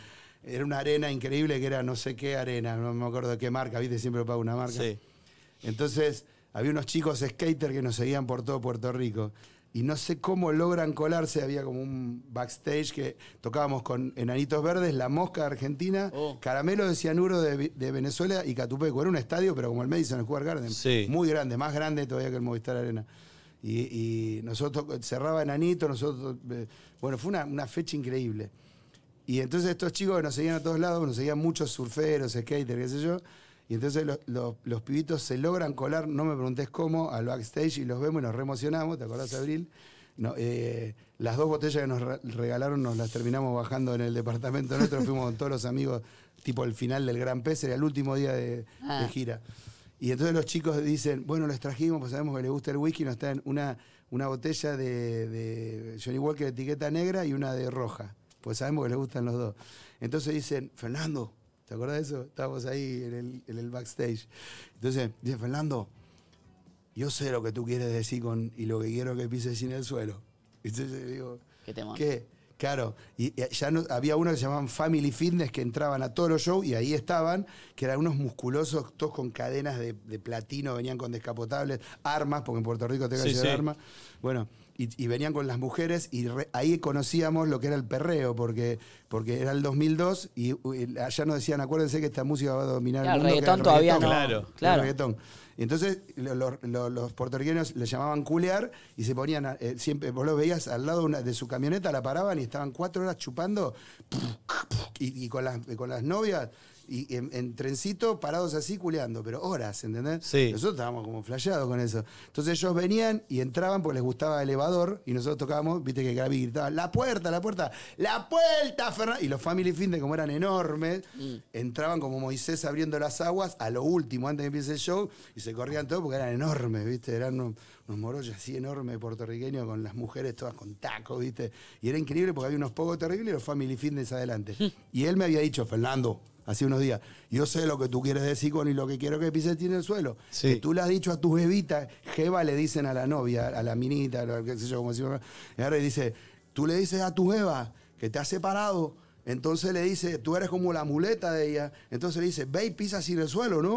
era una arena increíble que era no sé qué arena, no me acuerdo de qué marca, viste, siempre lo pago una marca. Sí. Entonces, había unos chicos skaters que nos seguían por todo Puerto Rico. Y no sé cómo logran colarse, había como un backstage que tocábamos con Enanitos Verdes, La Mosca de Argentina, Oh. Caramelo de Cianuro de, de Venezuela y Catupeco. Era un estadio, pero como el Madison Square Garden. Sí. Muy grande, más grande todavía que el Movistar Arena. Y, y nosotros, cerraba Enanito, nosotros, eh, bueno, fue una, una fecha increíble. Y entonces estos chicos que nos seguían a todos lados, nos seguían muchos surferos, skaters, qué sé yo. Y entonces los, los, los pibitos se logran colar, no me preguntes cómo, al backstage y los vemos y nos reemocionamos, ¿te acordás, Abril? No, eh, las dos botellas que nos re- regalaron nos las terminamos bajando en el departamento nuestro, fuimos con todos los amigos, tipo el final del Gran Pez, era el último día de, Ah. de gira. Y entonces los chicos dicen, bueno, les trajimos, pues sabemos que les gusta el whisky, nos traen una, una botella de, de Johnny Walker de etiqueta negra y una de roja, pues sabemos que les gustan los dos. Entonces dicen, Fernando, ¿te acuerdas de eso? Estábamos ahí en el, en el backstage. Entonces, dice, Fernando, yo sé lo que tú quieres decir con y lo que quiero que pises sin el suelo. Entonces le digo, Qué temón. ¿qué? Claro, y y ya no, había uno que se llamaban Family Fitness que entraban a todos los shows y ahí estaban, que eran unos musculosos, todos con cadenas de, de platino, venían con descapotables, armas, porque en Puerto Rico te Sí, sí, sí. armas. Bueno, y, y venían con las mujeres y re- ahí conocíamos lo que era el perreo, porque, porque era el dos mil dos y uh, allá nos decían, acuérdense que esta música va a dominar Claro, el mundo. reggaetón que todavía era el no. reggaetón. Claro. El Claro. reggaetón. Y entonces lo- lo- lo- los puertorriqueños le llamaban culear y se ponían, a- eh, siempre, vos los veías al lado de, una- de su camioneta, la paraban y estaban cuatro horas chupando y, y con, las, con las novias y en, en trencito parados así culeando, pero horas, ¿entendés? Sí. Nosotros estábamos como flasheados con eso. Entonces ellos venían y entraban porque les gustaba el elevador y nosotros tocábamos, viste que Gaby gritaba, la puerta, la puerta, la puerta, Fernando. Y los Family Fitness, como eran enormes, Mm. entraban como Moisés abriendo las aguas a lo último, antes de que empiece el show, y se corrían todos porque eran enormes, viste, eran unos, unos morollos así enormes puertorriqueños con las mujeres todas con tacos, viste. Y era increíble porque había unos pocos terribles y los Family Fitness adelante. Y él me había dicho, Fernando, hace unos días, yo sé lo que tú quieres decir con y lo que quiero que pises tiene el suelo. Sí. Que tú le has dicho a tu bebita, Jeva le dicen a la novia, a la minita, a lo- qué sé yo, como decimos. Y ahora dice, tú le dices a tu Jeva que te has separado, entonces le dice, tú eres como la muleta de ella, entonces le dice, ve y pisa sin el suelo, ¿no?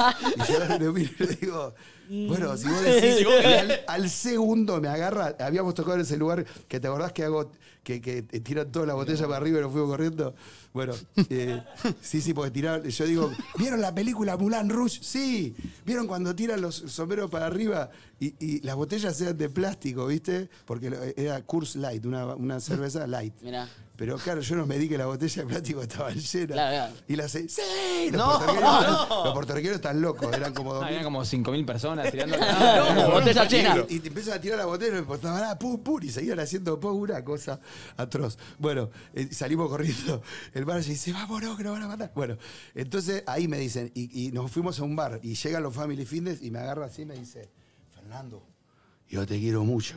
Y yo le miro y le digo, bueno, si vos decís, Sí, vos y al, al segundo me agarra, habíamos tocado en ese lugar que te acordás que hago, que, que tiran toda la botella para arriba y nos fuimos corriendo. Bueno, eh, sí, sí, porque tiraron, yo digo, ¿vieron la película Moulin Rouge? Sí, ¿vieron cuando tiran los sombreros para arriba y, y las botellas eran de plástico, viste? Porque era Coors Light, una, una cerveza light. Mirá. Pero claro, yo no me di que la botella de plástico estaba llena. Claro, claro. Y la sé, ¡sí! Los, No, puertorriqueños, no. los puertorriqueños están locos, eran como dos Ah, mil. eran como cinco mil personas tirando. No, botella llena. Y, y te empiezan a tirar la botella y no me importaba nada, pum, pum, y seguían haciendo pum, una cosa atroz. Bueno, eh, salimos corriendo. El bar dice, vámonos, que nos van a matar. Bueno, entonces ahí me dicen, y, y nos fuimos a un bar, y llegan los Family Fitness, y me agarra así y me dice, Fernando, yo te quiero mucho,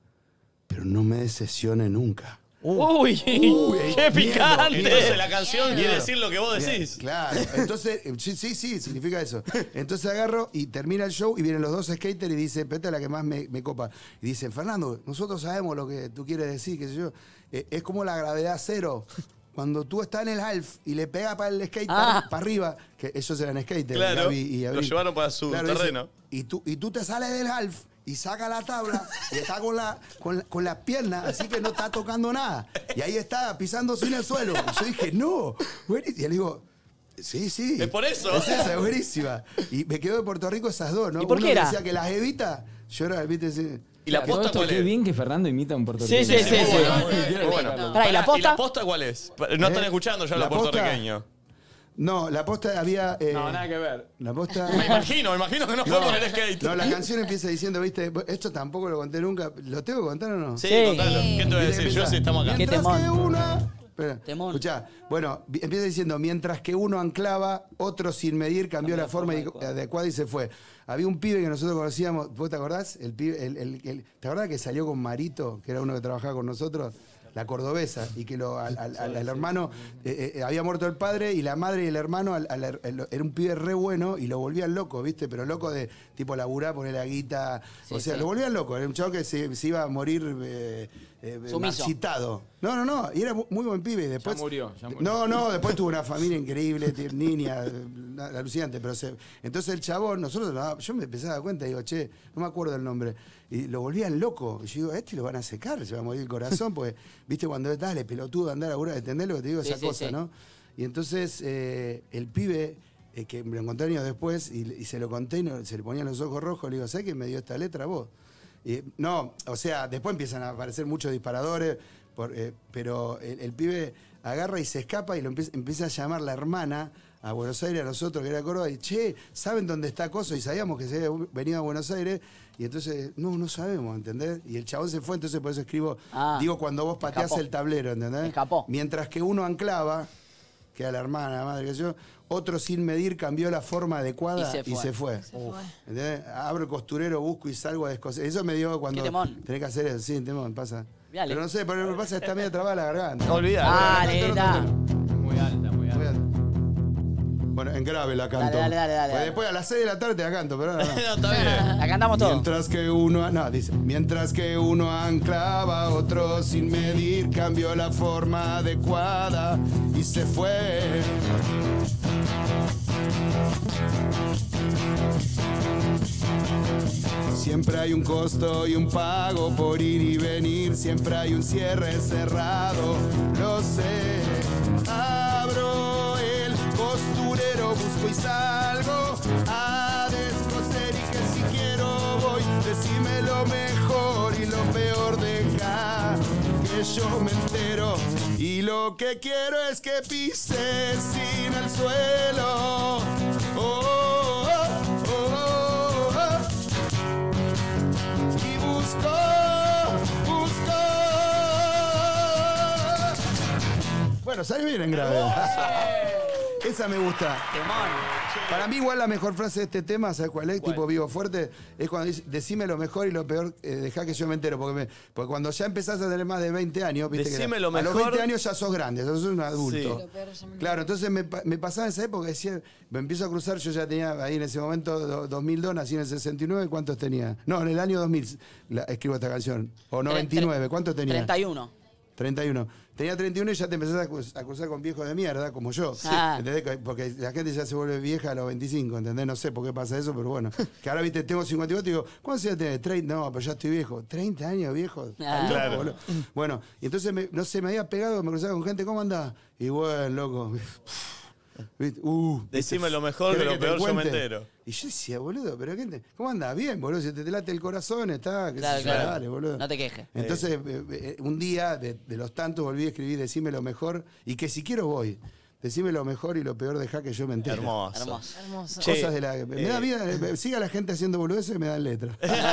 pero no me decepciones nunca. Uy, qué miedo, picante. Entonces la canción quiere Claro. decir lo que vos Bien, decís. Claro, entonces, eh, sí, sí, sí, significa eso. Entonces agarro y termina el show y vienen los dos skaters y dice, esta es la que más me, me copa. Y dicen, Fernando, nosotros sabemos lo que tú quieres decir, qué sé yo. Eh, es como la gravedad cero. Cuando tú estás en el half y le pegas para el skate Ah. para arriba, que ellos eran skaters, Claro, Gaby y lo Abril. llevaron para su dice, terreno. y, tú, y tú te sales del half y saca la tabla y está con la, con, la- con las piernas, así que no está tocando nada. Y ahí está pisando sin el suelo. Y yo dije, no. buenísimo. Y le digo, sí, sí. Es por eso. Es esa, es buenísima. Y me quedó de Puerto Rico esas dos, ¿no? ¿Y por Uno qué era? decía que las evitas, yo era, viste, sí. ¿Y la Todo posta esto, cuál qué es? bien que Fernando imita a un puertorriqueño. Sí, sí, sí, Muy sí. bueno, muy bueno. Pará, ¿y la posta? ¿Y la posta cuál es? No están ¿Eh? escuchando ya ¿La los posta? puertorriqueños. No, la posta había... eh, No, nada que ver. La posta... Me imagino, me imagino que no fue por el skate. No, la canción empieza diciendo, viste, esto tampoco lo conté nunca. ¿Lo tengo que contar o no? Sí, Sí. contalo. ¿Qué te voy a Viene, decir? Yo empieza, sí estamos acá. ¿Qué Mientras temón? que una... Espera, Temón. escuchá. Bueno, vi- empieza diciendo, mientras que uno anclaba, otro sin medir cambió la forma y- adecuada y se fue. Había un pibe que nosotros conocíamos, ¿vos te acordás? El pibe, el, el- el- ¿te acordás que salió con Marito, que era uno que trabajaba con nosotros? La cordobesa, y que lo, al, al- al- al hermano, eh, eh, había muerto el padre y la madre y el hermano, al- al- al- era un pibe re bueno y lo volvían loco, ¿viste? Pero loco de tipo laburar, poner la guita, o Sí, sea, sí. lo volvían loco, era un chavo que se, se iba a morir eh, eh, Sumiso. marchitado. No, no, no, y era mu- muy buen pibe. Y después, Ya murió, ya murió. No, no, después tuvo una familia increíble, t- niña, eh, alucinante. Pero se, entonces el chabón, nosotros, no, yo me empecé a dar cuenta y digo, che, no me acuerdo el nombre. Y lo volvían loco. Y yo digo, a este lo van a secar, se va a morir el corazón, porque, viste, cuando es dale, pelotudo, andar a laburar, ¿entendés lo que te digo? Sí, Esa sí, cosa, sí. ¿no? Y entonces eh, el pibe, eh, que me lo encontré años después, y, y se lo conté y no- se le ponían los ojos rojos, le digo, ¿sabes quién me dio esta letra vos? Y, no, o sea, después empiezan a aparecer muchos disparadores, por, eh, pero el, el pibe agarra y se escapa y lo empieza, empieza a llamar la hermana a Buenos Aires, a nosotros que era Córdoba, y che, ¿saben dónde está Coso? Y sabíamos que se había venido a Buenos Aires, y entonces, no, no sabemos, ¿entendés? Y el chabón se fue, entonces por eso escribo, Ah, digo, cuando vos pateás escapó. el tablero, ¿entendés? Escapó. Mientras que uno anclaba, que era la hermana, la madre, que yo, otro sin medir cambió la forma adecuada Y se fue. Se fue. ¿Entendés? Abro el costurero, busco y salgo a descoser. Eso me dio cuando Qué temón. tenés que hacer eso. Sí, temón, pasa. Dale. Pero no sé, pero lo que pasa es que está medio trabada la garganta. Olvidate. Dale, da. Muy alta, muy alta. Voy a- Bueno, en grave la canto. Dale, dale, dale, dale, Pues dale. después a las seis de la tarde te la canto, pero ahora no. No, está bien. La cantamos todos. Mientras que uno, no, dice, mientras que uno anclaba, otro sin medir cambió la forma adecuada y se fue. Siempre hay un costo y un pago por ir y venir, siempre hay un cierre cerrado, lo sé. Abro el costurero, busco y salgo a descoser y que si quiero voy, decime lo mejor y lo peor deja que yo me entero. Y lo que quiero es que pises sin el suelo. Oh, oh, oh, oh, oh. Y busco, busco. Bueno, sale bien en grave. Esa me gusta. Temón. Para mí igual la mejor frase de este tema, ¿sabes cuál es? ¿Cuál? Tipo vivo fuerte, es cuando dice, decime lo mejor y lo peor, eh, dejá que yo me entero. Porque, me- porque cuando ya empezás a tener más de veinte años, viste Decime que lo a los mejor. veinte años ya sos grande, sos un adulto. Sí. Lo peor yo me- Claro, entonces me, pa- me pasaba en esa época, decía, me empiezo a cruzar, yo ya tenía ahí en ese momento do- dos mil dos, nací en el sesenta y nueve, ¿cuántos tenía? No, en el año dos mil la- escribo esta canción. O noventa y nueve, ¿cuántos tenía? treinta y uno. treinta y uno. Tenía treinta y uno y ya te empezás a cruz- a cruzar con viejos de mierda, como yo. Ah. ¿Entendés? Porque la gente ya se vuelve vieja a los veinticinco, ¿entendés? No sé por qué pasa eso, pero bueno. Que ahora, viste, tengo cincuenta y cuatro y digo, ¿cuántos años tenés? treinta. No, pero ya estoy viejo. treinta años, viejo. Ah. Estás loco, Claro. boludo. Bueno, y entonces, me- no sé, me había pegado, me cruzaba con gente, ¿cómo andás? Y bueno, loco. ¿Viste? Uh, Decime lo mejor, que ¿querés lo te peor yo me cuente? entero. Y yo decía, boludo, pero ¿qué te- ¿cómo andás? Bien, boludo, si te, te late el corazón, está, qué Claro, sé yo, claro. dale, boludo. No te quejes. Entonces, eh, eh, un día de, de los tantos volví a escribir Decime lo mejor y que si quiero voy. Decime lo mejor y lo peor dejá que yo me entere. Hermoso. Hermoso. Hermoso. Che, Cosas de la, me da eh, vida, eh, siga la gente haciendo boludeces y me dan letras.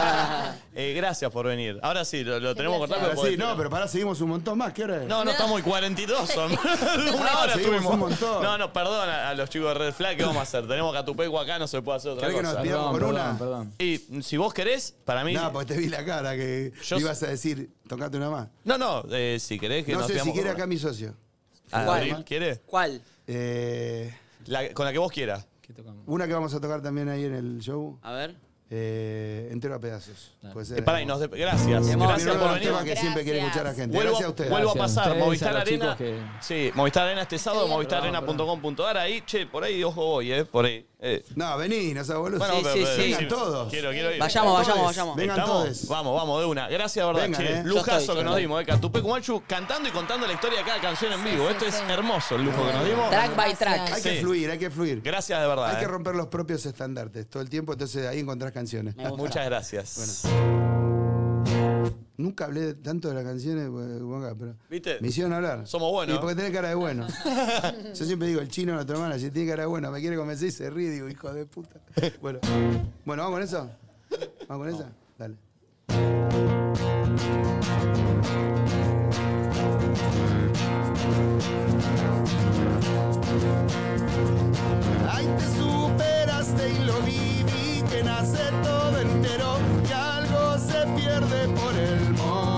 Eh, gracias por venir. Ahora sí, lo, lo tenemos cortado. Ahora pero sí, podés- no, pero pará, seguimos un montón más. ¿Qué hora es? No, no, estamos en cuarenta y dos. Son. Una hora seguimos estuvimos. un montón. No, no, perdón a, a los chicos de Red Flag. ¿Qué vamos a hacer? Tenemos Catupeco acá, no se puede hacer otra ¿Querés que nos cosa. despidamos Perdón, con perdón, una? perdón. Y si vos querés, para mí. No, porque te vi la cara que Yo ibas a decir, tocate una más. No, no, eh, si querés que No nos sé si pidamos quiere con acá mi socio. una. ¿Cuál? ¿Abril quiere? ¿Cuál? Eh, La- con la que vos quieras. ¿Qué tocamos? una que vamos a tocar también ahí en el show. A ver. Eh, entero a pedazos. Puede ser. Eh, pará, y nos de- gracias. Temón. Gracias Uno de por los venir. temas que siempre quiere Gracias. escuchar a gente. Vuelvo, Gracias a ustedes. vuelvo a Gracias a pasar. ustedes, Movistar a los Arena. chicos que- Sí, Movistar Arena este sábado, bien. movistar arena punto com punto ar. Ahí, che, por ahí, ojo voy, ¿eh? Por ahí. Eh. No, vení, no seas boludo. Bueno, Sí, pero- sí, pero- sí. Vengan todos. Quiero, quiero ir. Vayamos, Todes, vayamos, vayamos. vengan ¿Estamos? todos. Vamos, vamos, de una. Gracias, verdad, Vengan, che. eh. Yo Lujazo estoy, que yo nos estoy. dimos, eh. Catupecu Machu cantando y contando la historia de cada canción en Sí, vivo. sí, Esto es sí. hermoso el lujo que nos dimos. Track by Gracias. track. Hay Sí. que fluir, hay que fluir. Gracias de verdad. Hay que eh. romper los propios estandartes todo el tiempo, entonces ahí encontrás canciones. Me gusta. Muchas gracias. Nunca hablé tanto de las canciones, pues, como acá, pero ¿Viste? me hicieron hablar. Somos buenos. Y porque tenés cara de bueno. Yo siempre digo, el chino, nuestro hermano, si tiene cara de bueno, me quiere convencer y se ríe, digo, hijo de puta. Bueno, bueno, ¿vamos con eso? ¿Vamos con esa? Dale. Ay, te superaste y lo viví, que nace todo entero y algo se pierde por el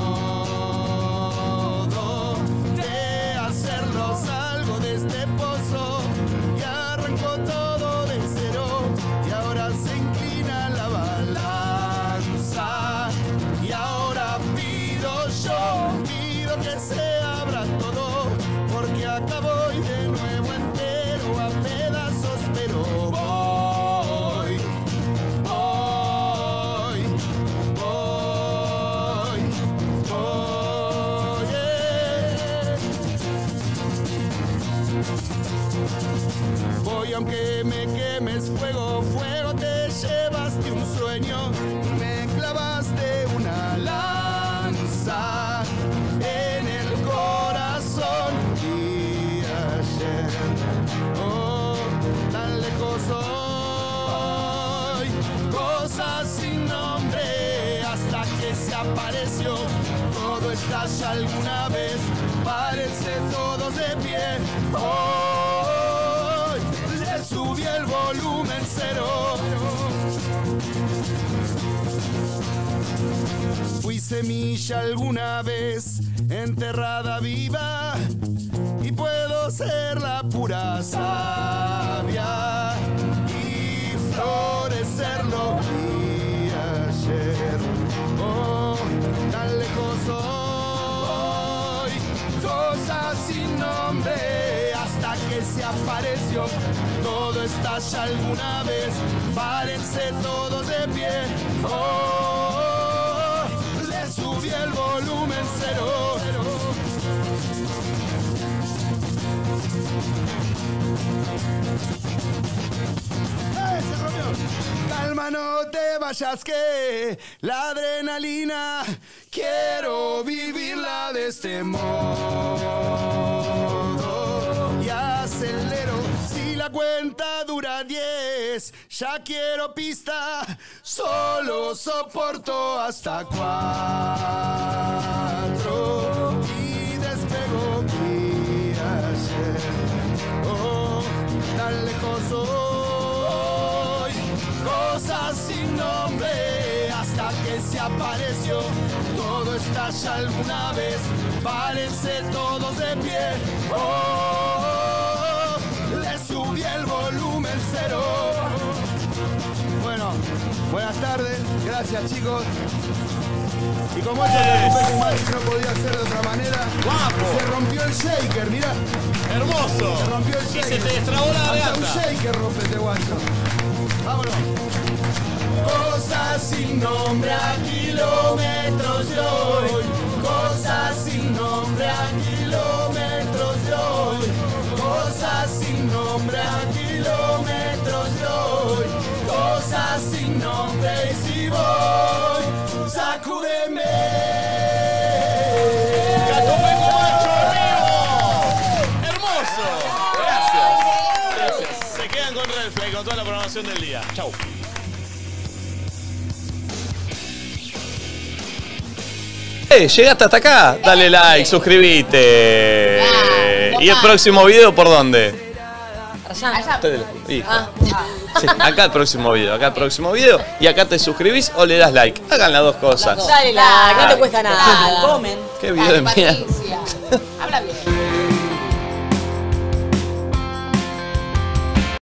modo de hacerlo. Salgo de este pozo y arranco todo de cero y ahora se inclina la balanza y ahora pido yo. eres fuego, fuego, te llevaste un sueño, me clavaste una lanza en el corazón. Y ayer, oh, tan lejos hoy, cosas sin nombre hasta que se apareció. Todo estalla alguna vez, párense todos de pie. Hoy le subí el volumen cero. Fui semilla alguna vez, enterrada viva, y puedo ser la pura savia y florecerlo. Y ayer, oh, tan lejos hoy, cosas sin nombre hasta que se apareció. Todo estalla alguna vez, párense todos de pie. Oh, le subí el volumen cero. ¡Eh, se rompió! Calma, no te vayas, que la adrenalina quiero vivirla de este modo. Y acelero, si la cuenta dura diez, ya quiero pista, solo soporto hasta cuatro. Y despego mi ayer, oh, tan lejos hoy, cosas sin nombre hasta que se apareció. Todo estalla alguna vez, párense todos de pie. Oh, le subí el volumen cero. Bueno, buenas tardes, gracias chicos. Y como esto no podía ser de otra manera, ¡Guapo! se rompió el shaker, mirá. Hermoso. Se rompió el Y shaker. se te destrabó la Hasta un garganta. shaker rompe este guacho. Vámonos. Cosas sin nombre a kilómetros de hoy. Cosas sin nombre a kilómetros de hoy. Cosas sin nombre a kilómetros de hoy. Cosas sin nombre y si voy, sacúdeme. ¡Catupecu Macho arriba! ¡Hermoso! Gracias. Gracias. Se quedan con Red Flag, con toda la programación del día. Chau. Eh, llegaste hasta acá, dale like, suscríbete. ¿Y el próximo video por dónde? Allá. Hijo. Sí, acá el próximo video, acá el próximo video. Y acá te suscribís o le das like. Hagan las dos cosas. Dale like, no te cuesta nada. Comen. Qué video de Dale, mierda. Patricia. Habla bien.